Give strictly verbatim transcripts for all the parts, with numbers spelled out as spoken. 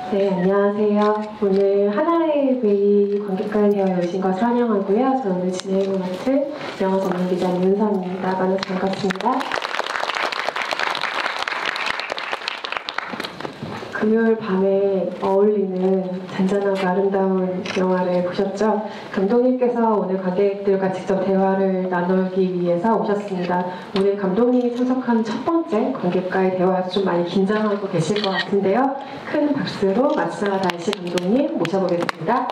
네, 안녕하세요. 오늘 하나레이베이 관객과에 되어 오신 것을 환영하고요. 저는 오늘 진행을 맡은 영화 전문 기자 윤선입니다. 만나서 반갑습니다. 금요일 밤에 어울리는 잔잔하고 아름다운 영화를 보셨죠? 감독님께서 오늘 관객들과 직접 대화를 나누기 위해서 오셨습니다. 오늘 감독님이 참석한 첫 번째 관객과의 대화에서 좀 많이 긴장하고 계실 것 같은데요. 큰 박수로 마츠나가 다이시 감독님 모셔보겠습니다.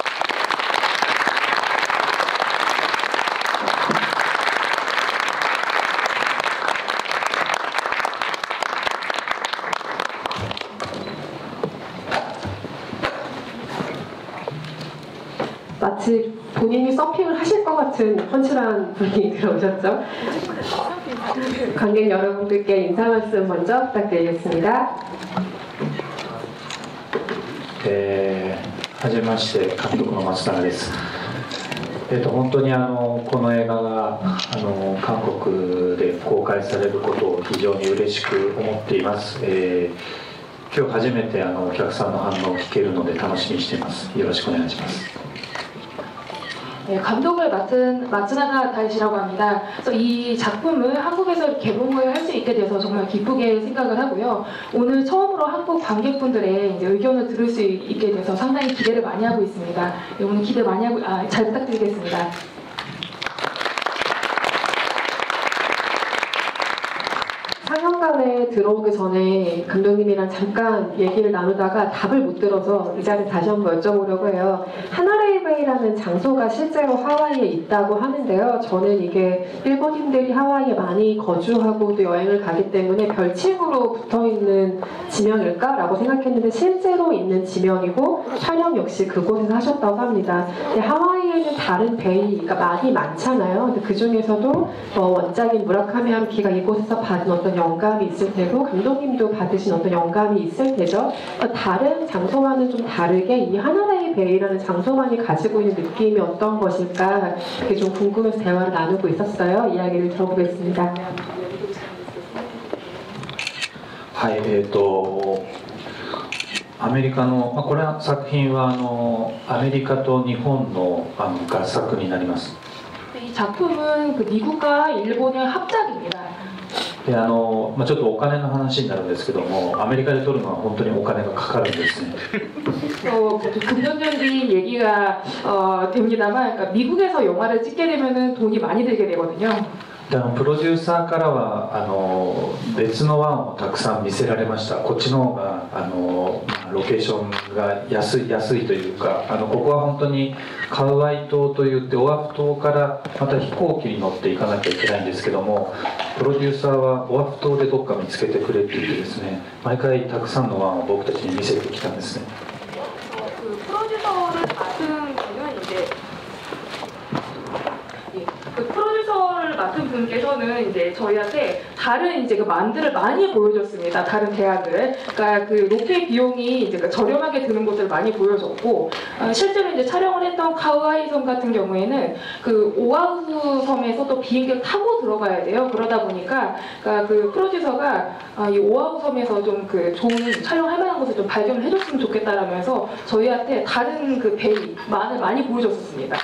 마치 본인이 서핑을 하실 것 같은 펀치한 분이 들어오셨죠? 관객 여러분들께 인사 말씀 먼저 부탁드리겠습니다. えー、はじめまして、監督の松永です。えーと、本当にあのこの映画があの韓国で公開されることを非常に嬉しく思っています。えー、今日初めてあのお客さんの反応を聞けるので楽しみにしています。よろしくお願いします。 네, 감독을 맡은 마츠나가 다이시라고 합니다. 그래서 이 작품을 한국에서 개봉을 할 수 있게 돼서 정말 기쁘게 생각을 하고요. 오늘 처음으로 한국 관객분들의 이제 의견을 들을 수 있게 돼서 상당히 기대를 많이 하고 있습니다. 네, 오늘 기대 많이 하고 아, 잘 부탁드리겠습니다. 상영관에 들어오기 전에 감독님이랑 잠깐 얘기를 나누다가 답을 못 들어서 이 자리에 다시 한번 여쭤보려고 해요. 하나레이베이라는 장소가 실제로 하와이에 있다고 하는데요. 저는 이게 일본인들이 하와이에 많이 거주하고도 여행을 가기 때문에 별칭으로 붙어있는 지명일까라고 생각했는데 실제로 있는 지명이고 촬영 역시 그곳에서 하셨다고 합니다. 근데 하와이에는 다른 베이가 많이 많잖아요. 근데 그 중에서도 어, 원작인 무라카미 하루키가 이곳에서 받은 어떤 영감이 있을 테고 감독님도 받으신 어떤 영감이 있을 테죠. 다른 장소와는 좀 다르게 이 하나레이베이라는 장소만이 가지고 있는 느낌이 어떤 것일까 그게 좀 궁금해서 대화를 나누고 있었어요. 이야기를 들어보겠습니다. はい、えーとアメリカの、まあ、これは作品はあのアメリカと日本の、あの合作になります。 이 작품은 그 미국과 일본의 합작입니다. であのまあ、ちょっとお金の話になるんですけども、アメリカで撮るのは本当にお金がかかるんですね。 어, 금전적인 얘기가 어, 됩니다만 그러니까 미국에서 영화를 찍게 되면은 돈이 많이 들게 되거든요. であのプロデューサーからはあの別の案をたくさん見せられました。こっちの方があのロケーションが安い安いというか、あのここは本当にカウアイ島といってオアフ島からまた飛行機に乗っていかなきゃいけないんですけども、プロデューサーはオアフ島でどっか見つけてくれって言ってですね、毎回たくさんの案を僕たちに見せてきたんですね。 그 프로듀서를 맡은 분은 이제 예, 그 프로듀서를 맡은 분께서는 이제 저희한테 다른 이제 그 만들을 많이 보여줬습니다. 다른 대학을. 그러니까 그 로케 비용이 이제 그 저렴하게 드는 곳을 많이 보여줬고 어, 실제로 이제 촬영을 했던 카우아이 섬 같은 경우에는 그 오아후 섬에서 또 비행기를 타고 들어가야 돼요. 그러다 보니까 그러니까 그 프로듀서가 어, 이 오아후 섬에서 좀 그 좋은 촬영할 만한 곳을 좀 발견을 해줬으면 좋겠다라면서 저희한테 다른 그 베이 만을 많이 보여줬었습니다.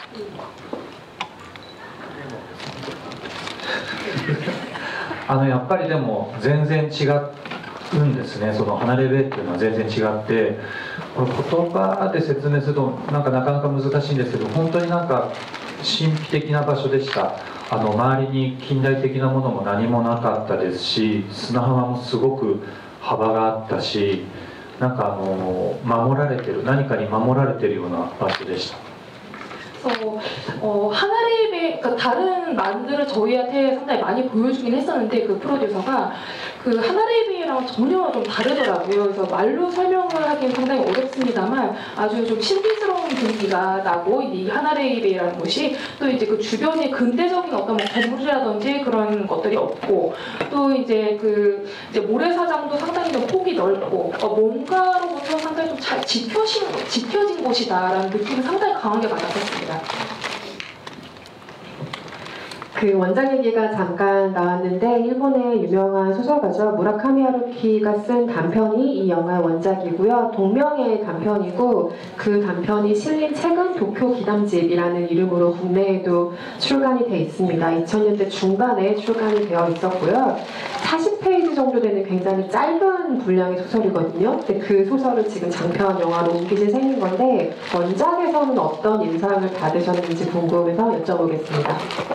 あのやっぱりでも全然違うんですね。その離れべっていうのは全然違って、これ言葉で説明するとなんかなかなか難しいんですけど、本当になんか神秘的な場所でした。あの周りに近代的なものも何もなかったですし、砂浜もすごく幅があったし、なんかあの守られてる、何かに守られてるような場所でした。 그래서 어, 하나레이베 그러니까 다른 만들을 저희한테 상당히 많이 보여주긴 했었는데 그 프로듀서가 그 하나레이베이랑 전혀 좀 다르더라고요. 그래서 말로 설명을 하기는 상당히 어렵습니다만 아주 좀 신비스러운 분위기가 나고 이 하나레이베이라는 곳이 또 이제 그 주변에 근대적인 어떤 뭐 건물이라든지 그런 것들이 없고 또 이제 그 이제 모래사장도 상당히 좀 폭이 넓고 어, 뭔가로부터 상당히 좀 잘 지켜진 지켜진 곳이다라는 느낌이 상당히 강하게 받았었습니다. 그 원작 얘기가 잠깐 나왔는데 일본의 유명한 소설가죠. 무라카미 하루키가 쓴 단편이 이 영화의 원작이고요. 동명의 단편이고 그 단편이 실린 책은 도쿄 기담집이라는 이름으로 국내에도 출간이 돼 있습니다. 이천 년대 중반에 출간이 되어 있었고요. 사십 페이지 정도 되는 굉장히 짧은 분량의 소설이거든요. 근데 그 소설을 지금 장편 영화로 옮기실 생긴 건데 원작에서는 어떤 인상을 받으셨는지 궁금해서 여쭤보겠습니다.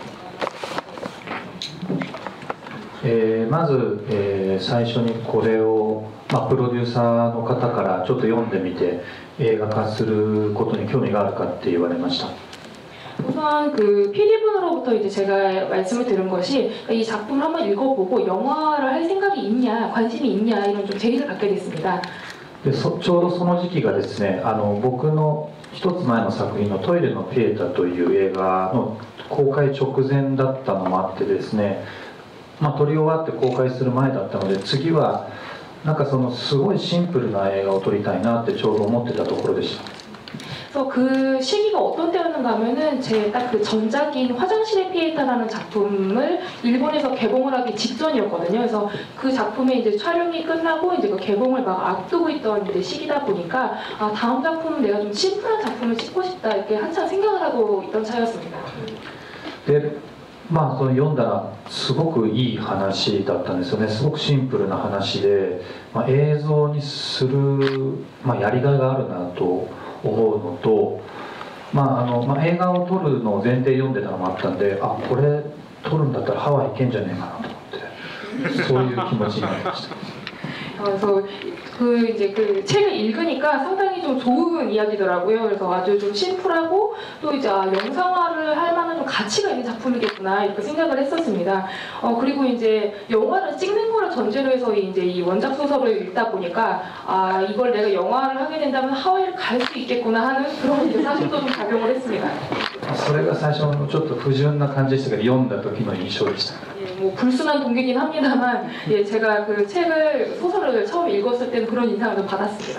えーまず、えー最初にこれを、まあ、プロデューサーの方からちょっと読んでみて映画化することに興味があるかって言われました。 우선 그 피디분으로부터 이제 제가 말씀을 들은 것이 이 작품을 한번 읽어보고 영화를 할 생각이 있냐, 관심이 있냐 이런 좀 제의를 갖게 됐습니다. でそちょうどその時期がですね、あの僕の一つ前の作品の「トイレのピエタ」という映画の公開直前だったのもあってですね、まあ、撮り終わって公開する前だったので次はなんかそのすごいシンプルな映画を撮りたいなってちょうど思ってたところでした。 그래서 그 시기가 어떤 때였는가 하면은 제 딱 그 전작인 화장실의 피에타라는 작품을 일본에서 개봉을 하기 직전이었거든요. 그래서 그 작품의 이제 촬영이 끝나고 이제 그 개봉을 막 앞두고 있던 이제 시기다 보니까 아 다음 작품은 내가 좀 심플한 작품을 찍고 싶다 이렇게 한참 생각을 하고 있던 차였습니다. でまあその読んだらすごくいい話だったんですよね。すごくシンプルな話で、まあ、映像にする、まあ、やりがいがあるなと思うのと、まああのまあ、映画を撮るのを前提読んでたのもあったんで、あこれ撮るんだったらハワイ行けんじゃねえかなと思ってそういう気持ちになりました。 그래서 그 이제 그 책을 읽으니까 상당히 좀 좋은 이야기더라고요. 그래서 아주 좀 심플하고 또 이제 아, 영상화를 할 만한 좀 가치가 있는 작품이겠구나 이렇게 생각을 했었습니다. 어 그리고 이제 영화를 찍는 거를 전제로 해서 이제 이 원작 소설을 읽다 보니까 아 이걸 내가 영화를 하게 된다면 하와이를 갈 수 있겠구나 하는 그런 이제 사실도 좀 작용을 했습니다. それが最初のちょっと不純な感じでしたけど読んだ時の印象でした。 예, 뭐 불순한 동기긴 합니다만 예, 제가 그 책을 소설을 처음 읽었을 때는 그런 인상을 좀 받았습니다.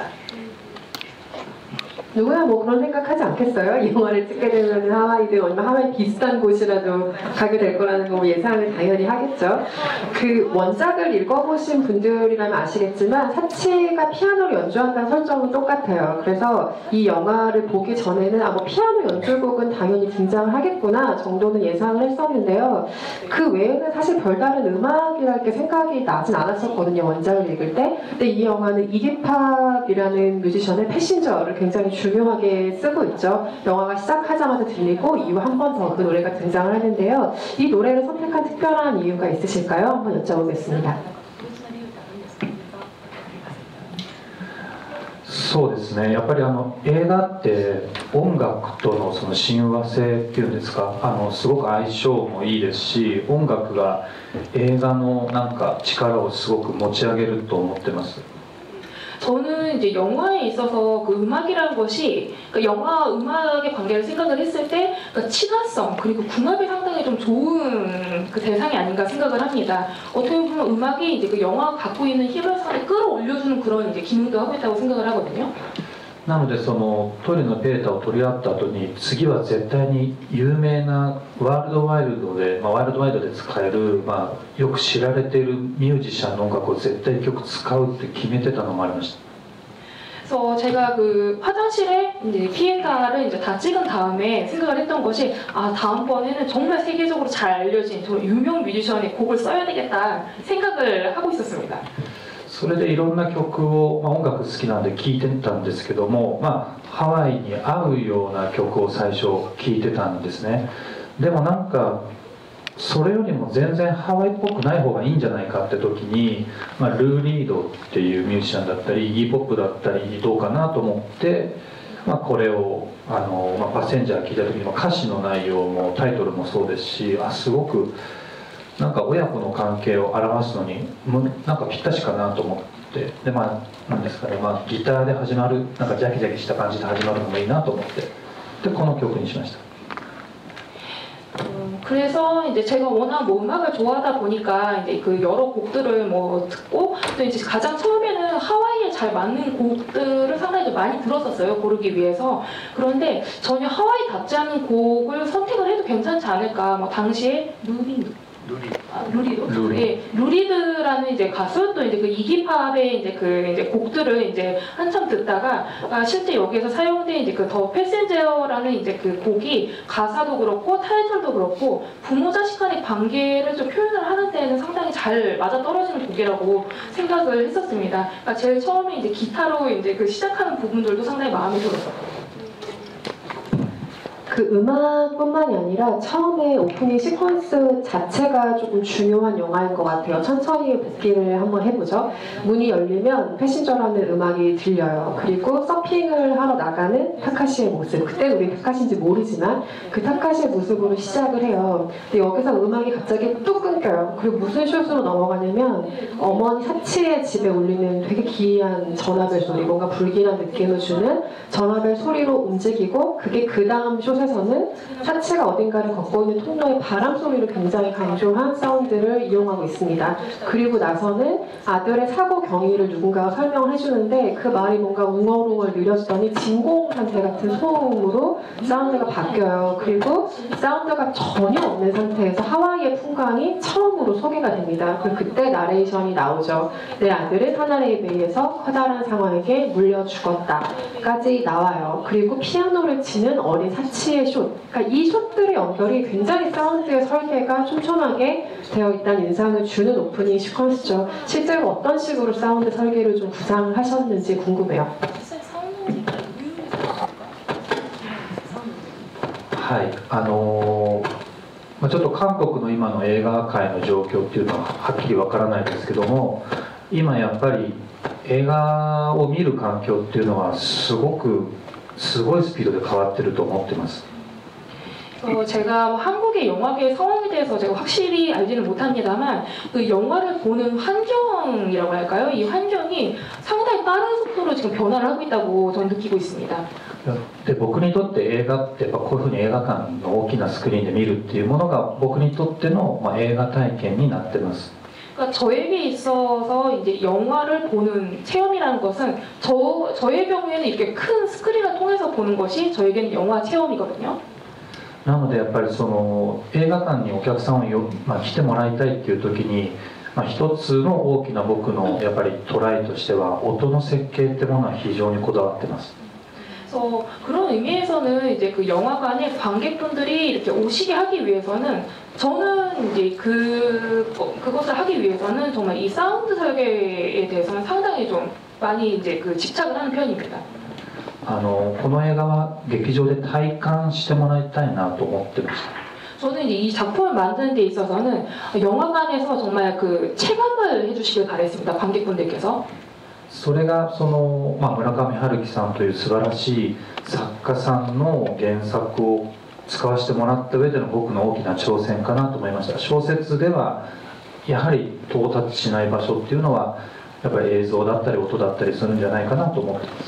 누구야 뭐 그런 생각하지 않겠어요? 이 영화를 찍게 되면 하와이든 얼마 하와이 비슷한 곳이라도 가게 될 거라는 거 예상을 당연히 하겠죠. 그 원작을 읽어보신 분들이라면 아시겠지만 사치가 피아노를 연주한다는 설정은 똑같아요. 그래서 이 영화를 보기 전에는 아 뭐 피아노 연주곡은 당연히 등장을 하겠구나 정도는 예상을 했었는데요. 그 외에는 사실 별다른 음악이랄 게 생각이 나진 않았었거든요. 원작을 읽을 때. 근데 이 영화는 이기팝이라는 뮤지션의 패신저를 굉장히 중요하게 쓰고 있죠. 영화가 시작하자마자 들리고 이후 한 번 더 그 노래가 등장을 하는데요. 이 노래를 선택한 특별한 이유가 있으실까요? 한번 여쭤보겠습니다. そうですね。やっぱりあの映画って音楽とのその親和性っていうんですか、あのすごく相性もいいですし、音楽が映画のなんか力をすごく持ち上げると思ってます。 저는 이제 영화에 있어서 그 음악이라는 것이 그러니까 영화 음악의 관계를 생각을 했을 때 그러니까 친화성 그리고 궁합이 상당히 좀 좋은 그 대상이 아닌가 생각을 합니다. 어떻게 보면 음악이 이제 그 영화가 갖고 있는 힘을 상당히 끌어올려주는 그런 이제 기능도 하고 있다고 생각을 하거든요. なのでそのトイレのペーターを取り合った後に次は絶対に有名なワールドワイルドで、まあ、ワールドワイドで使える、まあ、よく知られているミュージシャンの音楽を絶対曲使うって決めてたのもありました。 그래서 제가 그 화장실에 이제 피에타를 이제 다 찍은 다음에 생각을 했던 것이 아 다음번에는 정말 세계적으로 잘 알려진 저 유명 뮤지션의 곡을 써야 되겠다 생각을 하고 있었습니다. それでいろんな曲を、まあ、音楽好きなんで聴いてたんですけども、まあ、ハワイに合うような曲を最初聴いてたんですね。でもなんかそれよりも全然ハワイっぽくない方がいいんじゃないかって時に、まあ、ルー・リードっていうミュージシャンだったりイギーポップだったりどうかなと思って、まあ、これをあの、まあ、パッセンジャー聴いた時に歌詞の内容もタイトルもそうですし、あすごくなんか親子の関係を表すのになんかぴったしかなと思ってで、まあなんですかね、まあ、ギターで始まるなんかジャキジャキした感じで始まるのもいいなと思ってでこの曲にしました。 그래서 이제 제가 워낙 뭐 음악을 좋아하다 보니까 이제 그 여러 곡들을 뭐 듣고 또 이제 가장 처음에는 하와이에 잘 맞는 곡들을 상당히 좀 많이 들었었어요. 고르기 위해서. 그런데 전혀 하와이답지 않은 곡을 선택을 해도 괜찮지 않을까. 뭐 당시에 누리 루리. 아, 루리도? 루리. 예, 루리드라는 이제 가수 또 이제 그 이기팝의 이제 그 이제 곡들을 이제 한참 듣다가 아, 실제 여기에서 사용된 이제 그 더 패센저라는 이제 그 곡이 가사도 그렇고 타이틀도 그렇고 부모 자식 간의 관계를 좀 표현을 하는 데에는 상당히 잘 맞아 떨어지는 곡이라고 생각을 했었습니다. 그러니까 제일 처음에 이제 기타로 이제 그 시작하는 부분들도 상당히 마음에 들었었고. 그 음악뿐만이 아니라 처음에 오프닝 시퀀스 자체가 조금 중요한 영화인 것 같아요. 천천히 복기를 한번 해보죠. 문이 열리면 패신저라는 음악이 들려요. 그리고 서핑을 하러 나가는 타카시의 모습. 그때는 우리 타카시인지 모르지만 그 타카시의 모습으로 시작을 해요. 근데 여기서 음악이 갑자기 뚝 끊겨요. 그리고 무슨 숏으로 넘어가냐면 어머니 사치의 집에 울리는 되게 기이한 전화벨 소리, 뭔가 불길한 느낌을 주는 전화벨 소리로 움직이고 그게 그 다음 숏에 에서는 사치가 어딘가를 걷고 있는 통로의 바람 소리를 굉장히 강조한 사운드를 이용하고 있습니다. 그리고 나서는 아들의 사고 경위를 누군가가 설명을 해주는데 그 말이 뭔가 웅얼웅얼 느려지더니 진공 상태 같은 소음으로 사운드가 바뀌어요. 그리고 사운드가 전혀 없는 상태에서 하와이의 풍광이 처음으로 소개가 됩니다. 그리고 그때 나레이션이 나오죠. 내 아들은 하나레이베이에서 커다란 상어에게 물려 죽었다까지 나와요. 그리고 피아노를 치는 어린 사치 의 숏, 그러니까 이 숏들의 연결이 굉장히 사운드의 설계가 촘촘하게 되어 있다는 인상을 주는 오프닝 시퀀스죠. 실제로 어떤 식으로 사운드 설계를 좀 구상을 하셨는지 궁금해요. はい、あのーまあ、ちょっと韓国の今の映画界の状況っていうのははっきりわからないですけども、今やっぱり映画を見る環境っていうのはすごくすごいスピードで変わってると思ってます。 어, 제가 한국의 영화계 상황에 대해서 제가 확실히 알지는 못합니다만 그 영화를 보는 환경이라고 할까요? 이 환경이 상당히 빠른 속도로 지금 변화를 하고 있다고 저는 느끼고 있습니다. で僕にとって映画ってやっぱこういうふうに映画館の大きなスクリーンで見るっていうものが僕にとっての、まあ、映画体験になってます。 그러니까 저에게 있어서 이제 영화를 보는 체험이라는 것은 저 저의 경우에는 이렇게 큰 스크린을 통해서 보는 것이 저에게는 영화 체험이거든요. なのでやっぱりその映画館にお客さんをよ、まあ、来てもらいたいっていう時に、まあ、一つの大きな僕のやっぱりトライとしては音の設計ってものは非常にこだわってます。 그래서 그런 의미에서는 이제 그 영화관에 관객분들이 이렇게 오시게 하기 위해서는 저는 이제 그 그것을 하기 위해서는 정말 이 사운드 설계에 대해서는 상당히 좀 많이 이제 그 집착을 하는 편입니다. あのこの映画は劇場で体感してもらいたいなと思ってました。 저는 이제 이 작품을 만드는 데 있어서는 영화관에서 정말 그 체감을 해주시길 바랬습니다. 관객분들께서. それがその、まあ、村上春樹さんという素晴らしい作家さんの原作を使わせてもらった上での僕の大きな挑戦かなと思いました。小説ではやはり到達しない場所っていうのはやっぱり映像だったり音だったりするんじゃないかなと思ってます。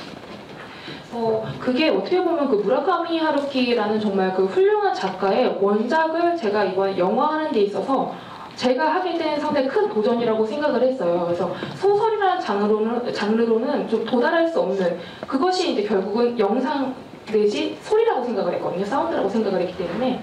어, 그게 어떻게 보면 그 무라카미 하루키라는 정말 그 훌륭한 작가의 원작을 제가 이번 영화하는 데 있어서 제가 하게 된 상당히 큰 도전이라고 생각을 했어요. 그래서 소설이라는 장르로는, 장르로는 좀 도달할 수 없는 그것이 이제 결국은 영상 내지 소리라고 생각을 했거든요. 사운드라고 생각을 했기 때문에.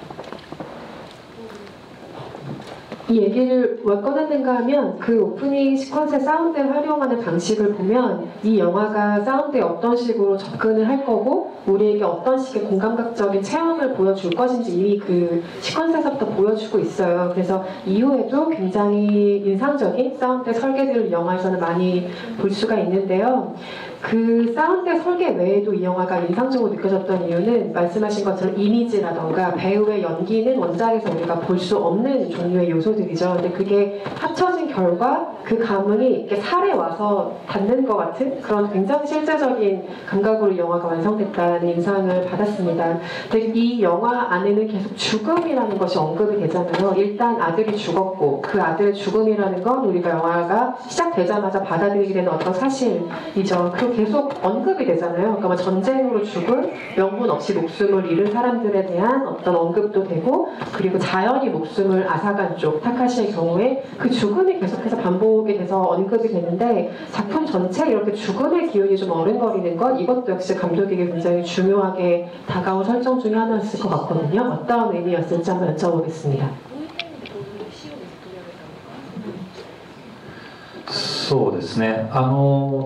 이 얘기를 왜 꺼냈는가 하면 그 오프닝 시퀀스의 사운드를 활용하는 방식을 보면 이 영화가 사운드에 어떤 식으로 접근을 할 거고 우리에게 어떤 식의 공감각적인 체험을 보여줄 것인지 이미 그 시퀀스에서부터 보여주고 있어요. 그래서 이후에도 굉장히 인상적인 사운드 설계들을 영화에서는 많이 볼 수가 있는데요. 그 사운드 설계 외에도 이 영화가 인상적으로 느껴졌던 이유는 말씀하신 것처럼 이미지라던가 배우의 연기는 원작에서 우리가 볼 수 없는 종류의 요소들이죠. 근데 그게 합쳐진 결과 그 감흥이 이렇게 살에 와서 닿는 것 같은 그런 굉장히 실제적인 감각으로 이 영화가 완성됐다는 인상을 받았습니다. 근데 이 영화 안에는 계속 죽음이라는 것이 언급이 되잖아요. 일단 아들이 죽었고 그 아들의 죽음이라는 건 우리가 영화가 시작되자마자 받아들이게 되는 어떤 사실이죠. 그리고 계속 언급이 되잖아요. 그러니까 뭐 전쟁으로 죽을 명분 없이 목숨을 잃은 사람들에 대한 어떤 언급도 되고, 그리고 자연이 목숨을 앗아간 쪽 타카시의 경우에 그 죽음이 계속해서 반복이 돼서 언급이 되는데, 작품 전체 이렇게 죽음의 기운이 좀 어른거리는 것, 이것도 역시 감독에게 굉장히 중요하게 다가온 설정 중에 하나였을 것 같거든요. 어떤 의미였을지 한번 여쭤보겠습니다. そうですね、あの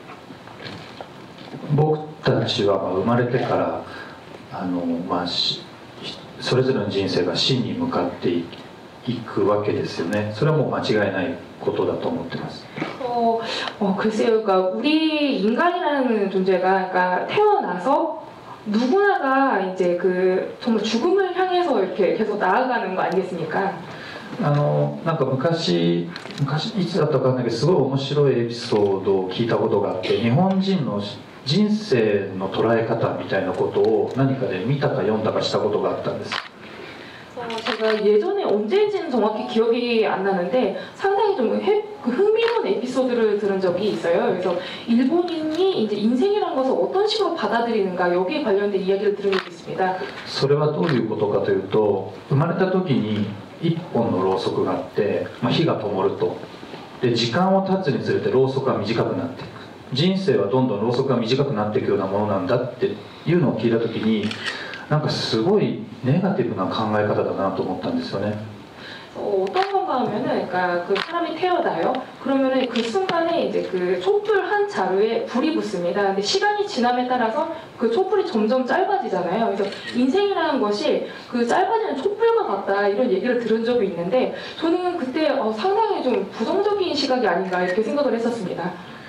僕たちはまあ生まれてからあの、まあ、しそれぞれの人生が死に向かっていくわけですよね。それはもう間違いないことだと思ってます。 어, 어 글쎄요, 그러니까 우리 인간이라는 존재가 그러니까 태어나서 누구나가 이제 그 정말 죽음을 향해서 이렇게 계속 나아가는 거 아니겠습니까? あのなんか昔昔いつだったかわかんないけど、すごい面白いエピソードを聞いたことがあって、日本人の人生の捉え方みたいなことを何かで見たか読んだかしたことがあったんです。 어, 제가 예전에 언제인지는 정확히 기억이 안 나는데 상당히 좀 해, 그 흥미로운 에피소드를 들은 적이 있어요. 그래서 일본인이 이제 인생이라는 것을 어떤 식으로 받아들이는가, 여기에 관련된 이야기를 들은 적이 있습니다. それはどういうことかというと、生まれた時に一本のろうそくがあって、まあ、火が灯ると。で時間を経つにつれてろうそくが短くなっていく。人生はどんどんろうそくが短くなっていくようなものなんだっていうのを聞いた時に、なんかすごいネガティブな考え方だなと思ったんですよね。 어, 어떤 건가 하면은, 그러니까 그 사람이 태어나요. 그러면은 그 순간에 이제 그 촛불 한 자루에 불이 붙습니다. 근데 시간이 지남에 따라서 그 촛불이 점점 짧아지잖아요. 그래서 인생이라는 것이 그 짧아지는 촛불과 같다, 이런 얘기를 들은 적이 있는데, 저는 그때 어, 상당히 좀 부정적인 시각이 아닌가 이렇게 생각을 했었습니다.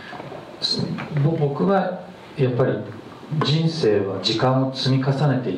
僕はやっぱり人生は時間を積み重ねていって、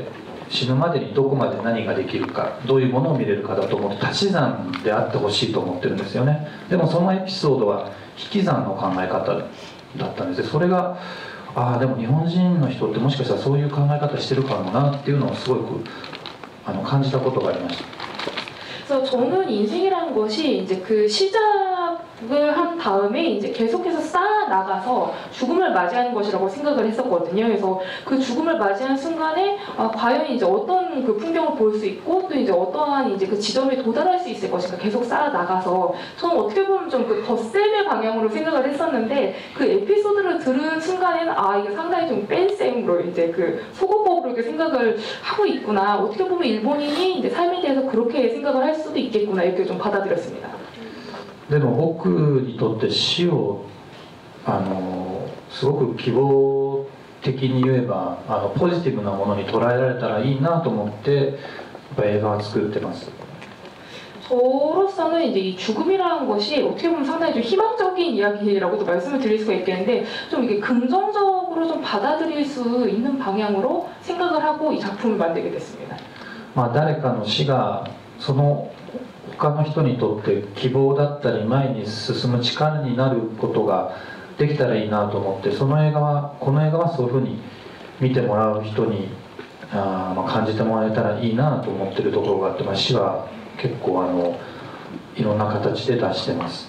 死ぬまでにどこまで何ができるか、どういうものを見れるかだと思って、足し算であってほしいと思ってるんですよね。でもそのエピソードは引き算の考え方だったんですよ。それがああでも日本人の人ってもしかしたらそういう考え方してるかもなっていうのをすごくあの感じたことがありました。 그래서 저는 인생이라는 것이 이제 그 시작을 한 다음에 이제 계속해서 쌓아 나가서 죽음을 맞이하는 것이라고 생각을 했었거든요. 그래서 그 죽음을 맞이한 순간에 아, 과연 이제 어떤 그 풍경을 볼 수 있고 또 이제 어떠한 이제 그 지점에 도달할 수 있을 것인가 계속 쌓아 나가서 저는 어떻게 보면 좀 그 덧셈의 방향으로 생각을 했었는데, 그 에피소드를 들은 순간에는 아 이게 상당히 좀 뺀셈으로 이제 그 소거법으로 이렇게 생각을 하고 있구나. 어떻게 보면 일본인이 이제 삶에 대해서 그렇게 생각을 할 수도 있겠구나 이렇게 좀 받아들였습니다. でも僕にとって死をあのすごく希望的に言えばあのポジティブなものに捉えられたらいいなと思ってやっぱ映画を作ってます。 저로서는 이제 이 죽음이라는 것이 어떻게 보면 상당히 좀 희망적인 이야기라고도 말씀을 드릴 수가 있겠는데, 좀 이게 긍정적으로 좀 받아들일 수 있는 방향으로 생각을 하고 이 작품을 만들게 됐습니다. まあ誰かの死がその他の人にとって希望だったり前に進む力になることができたらいいなと思って、その映画はこの映画はそういうふうに見てもらう人にあ、まあ、感じてもらえたらいいなと思ってるところがあって、まあ、死は結構あのいろんな形で出してます。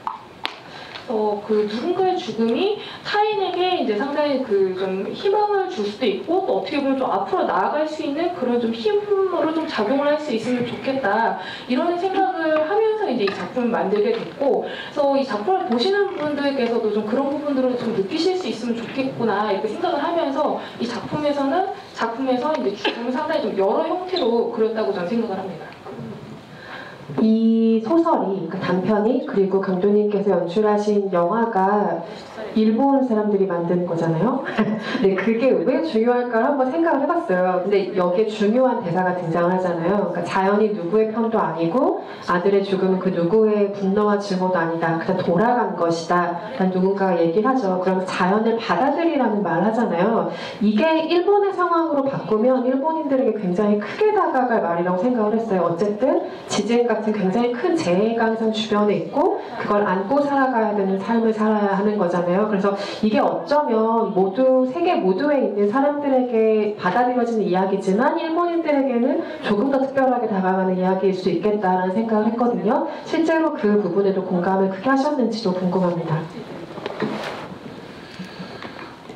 어, 그 누군가의 죽음이 타인에게 이제 상당히 그 좀 희망을 줄 수도 있고 또 어떻게 보면 좀 앞으로 나아갈 수 있는 그런 좀 힘으로 좀 작용을 할 수 있으면 좋겠다, 이런 생각을 하면서 이제 이 작품을 만들게 됐고, 그래서 이 작품을 보시는 분들께서도 좀 그런 부분들을 좀 느끼실 수 있으면 좋겠구나 이렇게 생각을 하면서 이 작품에서는 작품에서 이제 죽음을 상당히 좀 여러 형태로 그렸다고 저는 생각을 합니다. 이 소설이, 그 단편이, 그리고 감독님께서 연출하신 영화가 일본 사람들이 만든 거잖아요. 근데 그게 왜 중요할까 한번 생각을 해봤어요. 근데 여기에 중요한 대사가 등장을 하잖아요. 그러니까 자연이 누구의 편도 아니고 아들의 죽음은 그 누구의 분노와 증오도 아니다. 그냥 돌아간 것이다. 라는 누군가가 얘기를 하죠. 그러면 자연을 받아들이라는 말을 하잖아요. 이게 일본의 상황으로 바꾸면 일본인들에게 굉장히 크게 다가갈 말이라고 생각을 했어요. 어쨌든 지진 같은 굉장히 큰 재해가 항상 주변에 있고 그걸 안고 살아가야 되는 삶을 살아야 하는 거잖아요. 그래서 이게 어쩌면 모두 세계 모두에 있는 사람들에게 받아들여지는 이야기지만 일본인들에게는 조금 더 특별하게 다가가는 이야기일 수 있겠다라는 생각을 했거든요. 실제로 그 부분에도 공감을 크게 하셨는지도 궁금합니다.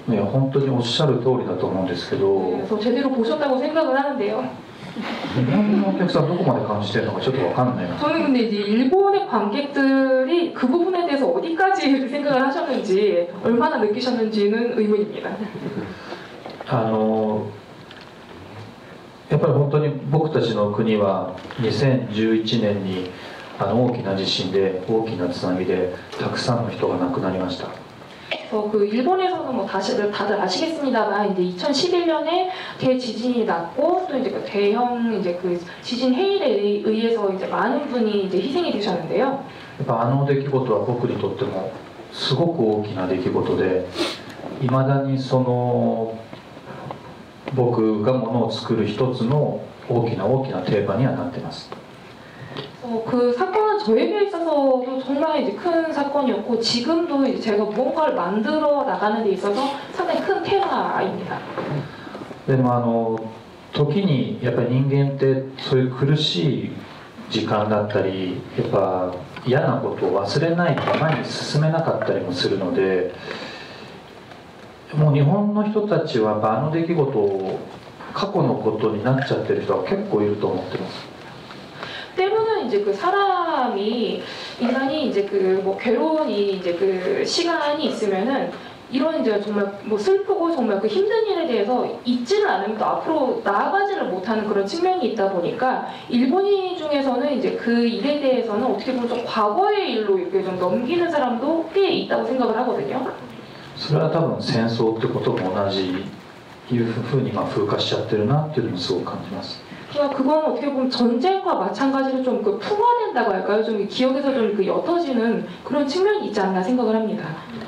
いや本当におっしゃる通りだと思うんですけど、 그래서 제대로 보셨다고 생각을 하는데요. 日本のお客さんどこまで感じてるのかちょっとわかんないな。 저는 근데 이제 일본의 관객들이 그 부분에 대해서 어디까지 생각을 하셨는지, 얼마나 느끼셨는지는 의문입니다. あのやっぱり本当に僕たちの国はにせんじゅういちねんにあの大きな地震で大きな津波でたくさんの人が亡くなりました。 그래서 그 일본에서는 뭐 다시 다들 아시겠습니다만 이제 이천십일 년에 대지진이 났고 또 이제 그 대형 이제 그 지진 해일에 의해서 이제 많은 분이 이제 희생이 되셨는데요. やっぱあの出来事は僕にとってもすごく大きな出来事で、いまだにその僕がものを作る一つの大きな大きなテーマにはなっています。 어, 그 사건은 저에게 있어서도 정말 이제 큰 사건이었고 지금도 이제 제가 무언가를 만들어 나가는 데 있어서 상당히 큰 테마입니다. でもあの時にやっぱり人間ってそういう苦しい時間だったり、やっぱ嫌なことを忘れないと前に進めなかったりもするので、もう日本の人たちはやっぱあの出来事を過去のことになっちゃってる人は結構いると思ってます。 때로는 이제 그 사람이 인간이 이제 그 뭐 괴로운 이 이제 그 시간이 있으면은 이런 이제 정말 뭐 슬프고 정말 그 힘든 일에 대해서 잊지를 않으면 또 앞으로 나아가지를 못하는 그런 측면이 있다 보니까 일본인 중에서는 이제 그 일에 대해서는 어떻게 보면 좀 과거의 일로 이렇게 좀 넘기는 사람도 꽤 있다고 생각을 하거든요. それは多分戦争ってことも同じいうふうにまあ風化しちゃってるなっていうのもすごく感じます。 그러니까 그건 어떻게 보면 전쟁과 마찬가지로 좀 그 풍화된다고 할까요? 좀 기억에서 좀 그 옅어지는 그런 측면이 있지 않나 생각을 합니다.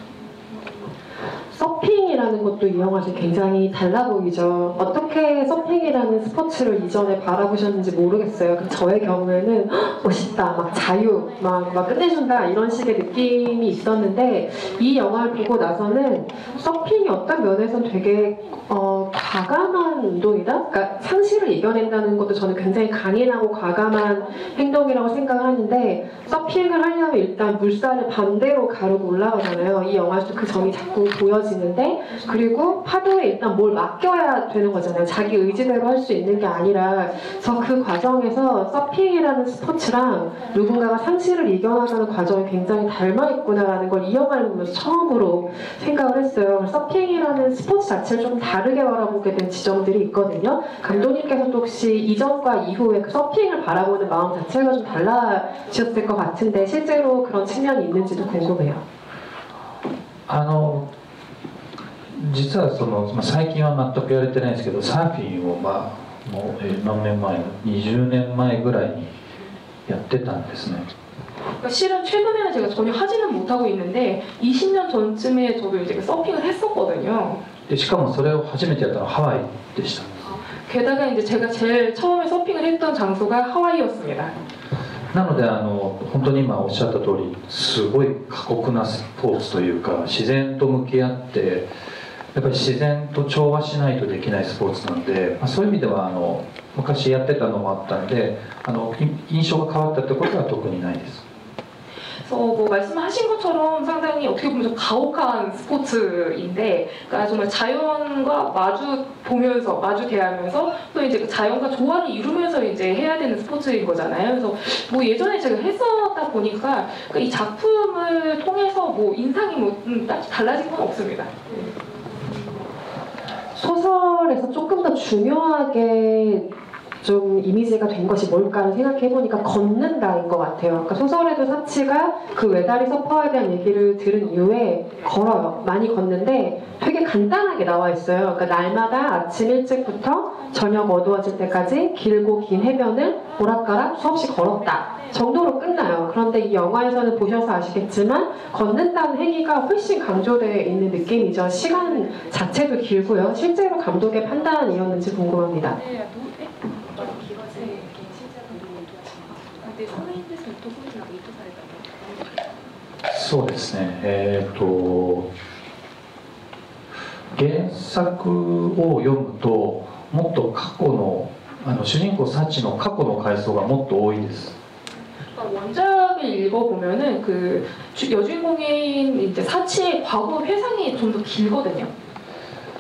서핑이라는 것도 이 영화에서 굉장히 달라 보이죠. 어떻게 서핑이라는 스포츠를 이전에 바라보셨는지 모르겠어요. 그 저의 경우에는 헉, 멋있다, 막 자유, 막, 막 끝내준다 이런 식의 느낌이 있었는데 이 영화를 보고 나서는 서핑이 어떤 면에서는 되게 어, 과감한 운동이다? 그러니까 상실을 이겨낸다는 것도 저는 굉장히 강인하고 과감한 행동이라고 생각을 하는데 서핑을 하려면 일단 물살을 반대로 가르고 올라가잖아요. 이 영화에서도 그 점이 자꾸 보여지는데 그리고 파도에 일단 뭘 맡겨야 되는 거잖아요. 자기 의지대로 할 수 있는 게 아니라 그래서 그 과정에서 서핑이라는 스포츠랑 누군가가 상실을 이겨나가는 과정이 굉장히 닮아있구나라는 걸 이 영화를 보면서 처음으로 생각을 했어요. 서핑이라는 스포츠 자체를 좀 다르게 바라보게 된 지점들이 있거든요. 감독님께서도 혹시 이전과 이후에 그 서핑을 바라보는 마음 자체가 좀 달라지셨을 것 같은데 실제로 그런 측면이 있는지도 궁금해요. あの実はその、まあ、最近は全くやれてないんですけど、サーフィンを、まあ、もう、えー、何年前にじゅうねんまえぐらいにやってたんですね。 그러니까 실은 최근에는 제가 전혀 하지는 못하고 있는데 이십 년 전쯤에 저도 이제 서핑을 했었거든요. でしかもそれを初めてやったのはハワイでした。 게다가 이제 제가 제일 처음에 서핑을 했던 장소가 하와이였습니다. なのであの本当に今おっしゃった通りすごい過酷なスポーツというか自然と向き合ってやっぱり自然と調和しないとできないスポーツなので、まあ、そういう意味ではあの昔やってたのもあったのであの印象が変わったってことは特にないです。 그래서 뭐 말씀하신 것처럼 상당히 어떻게 보면 좀 가혹한 스포츠인데, 그러니까 정말 자연과 마주 보면서 마주 대하면서 또 이제 그 자연과 조화를 이루면서 이제 해야 되는 스포츠인 거잖아요. 그래서 뭐 예전에 제가 했었다 보니까 그러니까 이 작품을 통해서 뭐 인상이 뭐 음, 딱 달라진 건 없습니다. 소설에서 조금 더 중요하게 좀 이미지가 된 것이 뭘까를 생각해보니까 걷는다인 것 같아요. 그러니까 소설에도 사치가 그 외다리 서퍼에 대한 얘기를 들은 이후에 걸어요. 많이 걷는데 되게 간단하게 나와 있어요. 그러니까 날마다 아침 일찍부터 저녁 어두워질 때까지 길고 긴 해변을 오락가락 수없이 걸었다 정도로 끝나요. 그런데 이 영화에서는 보셔서 아시겠지만 걷는다는 행위가 훨씬 강조되어 있는 느낌이죠. 시간 자체도 길고요. 실제로 감독의 판단이었는지 궁금합니다. そうですね、えー、と原作を読むともっと過去のあの主人公サチの過去の回想がもっと多いです。 원작을 읽어보면은 그 주, 여주인공인 이제 사치의 과거 회상이 좀 더 길거든요.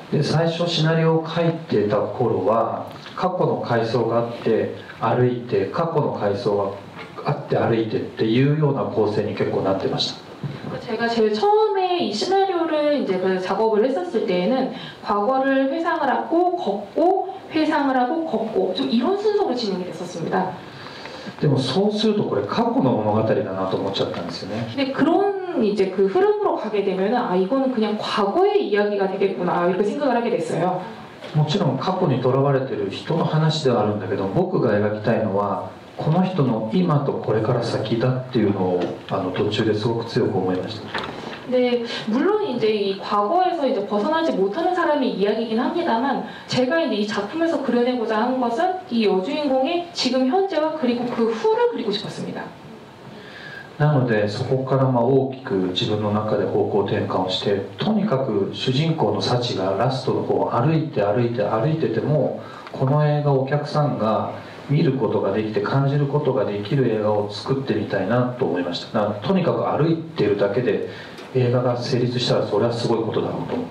で最初シナリオを書いてた頃は過去の回想があって歩いて過去の回想があって歩いてっていうような構成に結構なってました。 제가 제일 처음에 이 시나리오를 이제 그 작업을 했었을 때에는 과거를 회상을 하고 걷고 회상을 하고 걷고 좀 이런 순서로 진행이 됐었습니다. でもそうするとこれ過去の物語だなと思っちゃったんですよね。 근데 그런 이제 그 흐름으로 가게 되면은 아 이거는 그냥 과거의 이야기가 되겠구나 이렇게 생각을 하게 됐어요. もちろん過去にとらわれてる人の話ではあるんだけど、僕が描きたいのはこの人の今とこれから先だっていうのをあの途中ですごく強く思いました。 네, 물론 이제 이 과거에서 이제 벗어나지 못하는 사람의 이야기이긴 합니다만 제가 이제 이 작품에서 그려내고자 한 것은 이 여주인공의 지금 현재와 그리고 그 후를 그리고 싶었습니다. なのでそこからまあ大きく自分の中で方向転換をして、とにかく主人公のサチがラストの方歩いて歩いて歩いててもこの映画をお客さんが見ることができて感じることができる映画を作ってみたいなと思いました。だからとにかく歩いているだけで映画が成立したらそれはすごいことだろうと思って。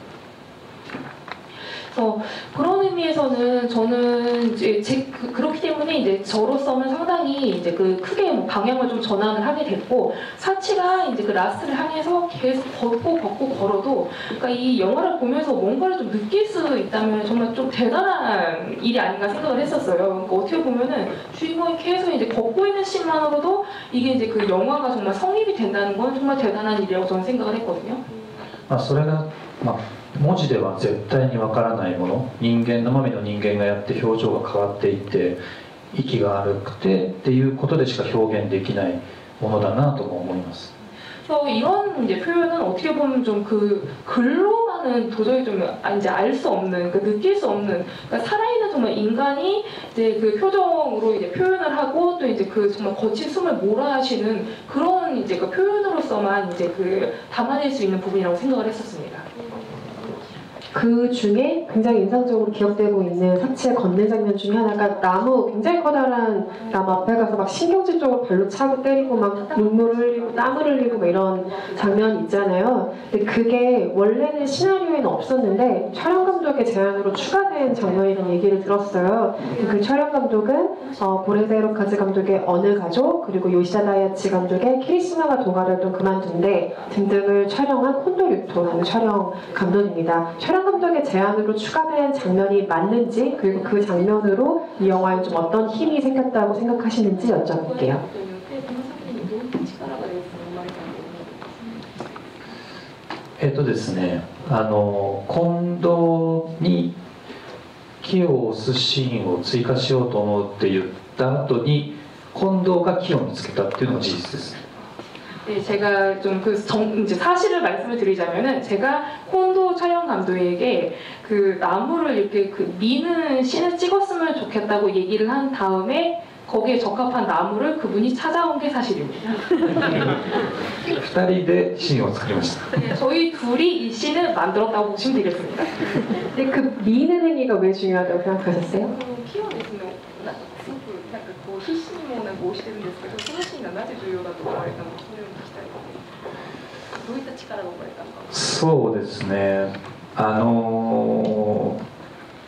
그래서 그런 의미에서는 저는 이제 제, 그, 그렇기 때문에 이제 저로서는 상당히 이제 그 크게 뭐 방향을 좀 전환을 하게 됐고 사치가 이제 그 라스트를 향해서 계속 걷고 걷고 걸어도 그러니까 이 영화를 보면서 뭔가를 좀 느낄 수 있다면 정말 좀 대단한 일이 아닌가 생각을 했었어요. 그러니까 어떻게 보면은 주인공이 계속 이제 걷고 있는 씬만으로도 이게 이제 그 영화가 정말 성립이 된다는 건 정말 대단한 일이라고 저는 생각을 했거든요. まあそれがまあ 文字では絶対にわからないもの、人間生身の人間がやって表情が変わっていって息が荒くてっていうことでしか表現できないものだなとも思います。 그래서 이런 이제 표현은 어떻게 보면 좀 그 글로만은 도저히 좀 이제 알 수 없는, 그 느낄 수 없는, 그러니까 살아있는 정말 인간이 이제 그 표정으로 이제 표현을 하고 또 이제 그 정말 거친 숨을 몰아하시는 그런 이제 그 표현으로서만 이제 그 담아낼 수 있는 부분이라고 생각을 했었습니다. 그 중에 굉장히 인상적으로 기억되고 있는 사치의 걷는 장면 중에 하나가 나무, 굉장히 커다란 나무 앞에 가서 막 신경질 쪽으로 발로 차고 때리고 막 눈물을 흘리고 땀을 흘리고 막 이런 장면이 있잖아요. 근데 그게 원래는 시나리오에는 없었는데 촬영 감독의 제안으로 추가된 장면이라는 얘기를 들었어요. 그 촬영 감독은 어, 고레세로카즈 감독의 어느 가족, 그리고 요시다 다이아치 감독의 키리시마가 도가를 그만둔데 등등을 촬영한 콘도류토라는 촬영 감독입니다. 촬영 감독의 제안으로 추가된 장면이 맞는지, 그리고 그 장면으로 이 영화에 좀 어떤 힘이 생겼다고 생각하시는지 여쭤볼게요. えっとですね、あの近藤に木を押すシーンを追加しようと思うって言った後に近藤が木を見つけたっていうのが事実です。 네, 제가 좀 그 이제 사실을 말씀을 드리자면은 제가 콘도 촬영 감독에게 그 나무를 이렇게 그 미는 씬을 찍었으면 좋겠다고 얘기를 한 다음에 거기에 적합한 나무를 그분이 찾아온 게 사실입니다. ふたりでシーンを作りました。 네, 저희 둘이 이 씬을 만들었다고 보시면 되겠습니다. 근데 그 미는 행위가 왜 중요하다고 생각하셨어요? 木をですね、なんかすごくなんかこう必死にもなんか押してるんですけど、そのシーンがなぜ重要だと思われたのか、それを聞きたいです。どういった力が生まれたのか。 そうですね。あのー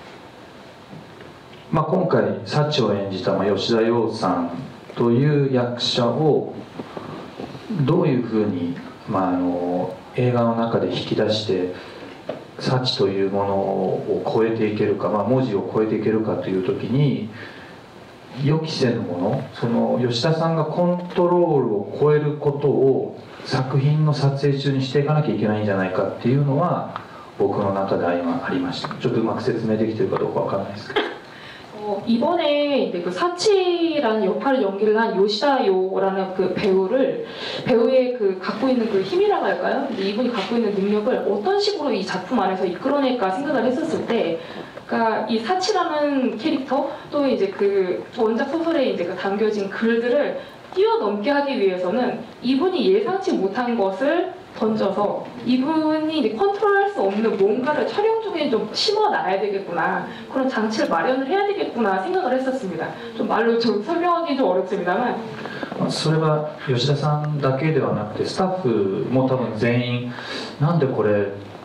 まあ、今回サチを演じたまあ吉田羊さんという役者をどういうふうに、まあ、あの映画の中で引き出してサチというものを超えていけるか、まあ、文字を超えていけるかという時に予期せぬもの、その吉田さんがコントロールを超えることを作品の撮影中にしていかなきゃいけないんじゃないかっていうのは僕の中で今ありました。ちょっとうまく説明できてるかどうかわからないですけど。 어, 이번에 이제 그 사치라는 역할을 연기를 한 요시다요라는 그 배우를 배우의 그 갖고 있는 그 힘이라고 할까요? 이분이 갖고 있는 능력을 어떤 식으로 이 작품 안에서 이끌어낼까 생각을 했었을 때, 그러니까 이 사치라는 캐릭터 또 이제 그 원작 소설에 이제 그 담겨진 글들을 뛰어넘게 하기 위해서는 이분이 예상치 못한 것을 던져서 이분이 이제 컨트롤할 수 없는 뭔가를 촬영 중에 좀 심어놔야 되겠구나, 그런 장치를 마련을 해야 되겠구나 생각을 했었습니다. 좀 말로 좀 설명하기 좀 어렵습니다만. それは吉田さんだけではなくてスタッフも多分全員なんでこれ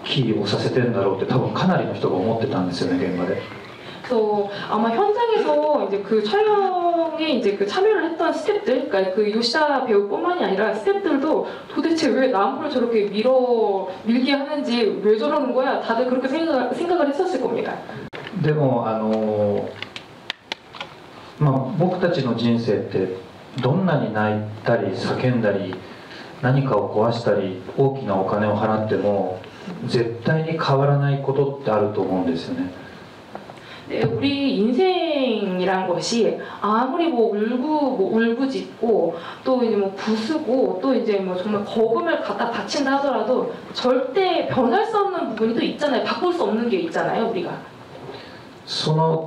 気をさせてんだろうって多分かなりの人が思ってたんですよね、現場で。 그래서 아마 현장에서 이제 그 촬영에 이제 그 참여를 했던 스태프들, 그러니까 그 요시다 배우뿐만이 아니라 스태프들도 도대체 왜 나무를 저렇게 밀어 밀게 하는지 왜 저러는 거야? 다들 그렇게 생각 생각을 했었을 겁니다. でもあのまあ僕たちの人生ってどんなに泣いたり叫んだり何かを壊したり大きなお金を払っても絶対に変わらないことってあると思うんですよね。 네, 우리 인생이란 것이 아무리 뭐 울고 뭐 울부짖고 또 이제 뭐 부수고 또 이제 뭐 정말 거금을 갖다 바친다 하더라도 절대 변할 수 없는 부분이 또 있잖아요. 바꿀 수 없는 게 있잖아요, 우리가. その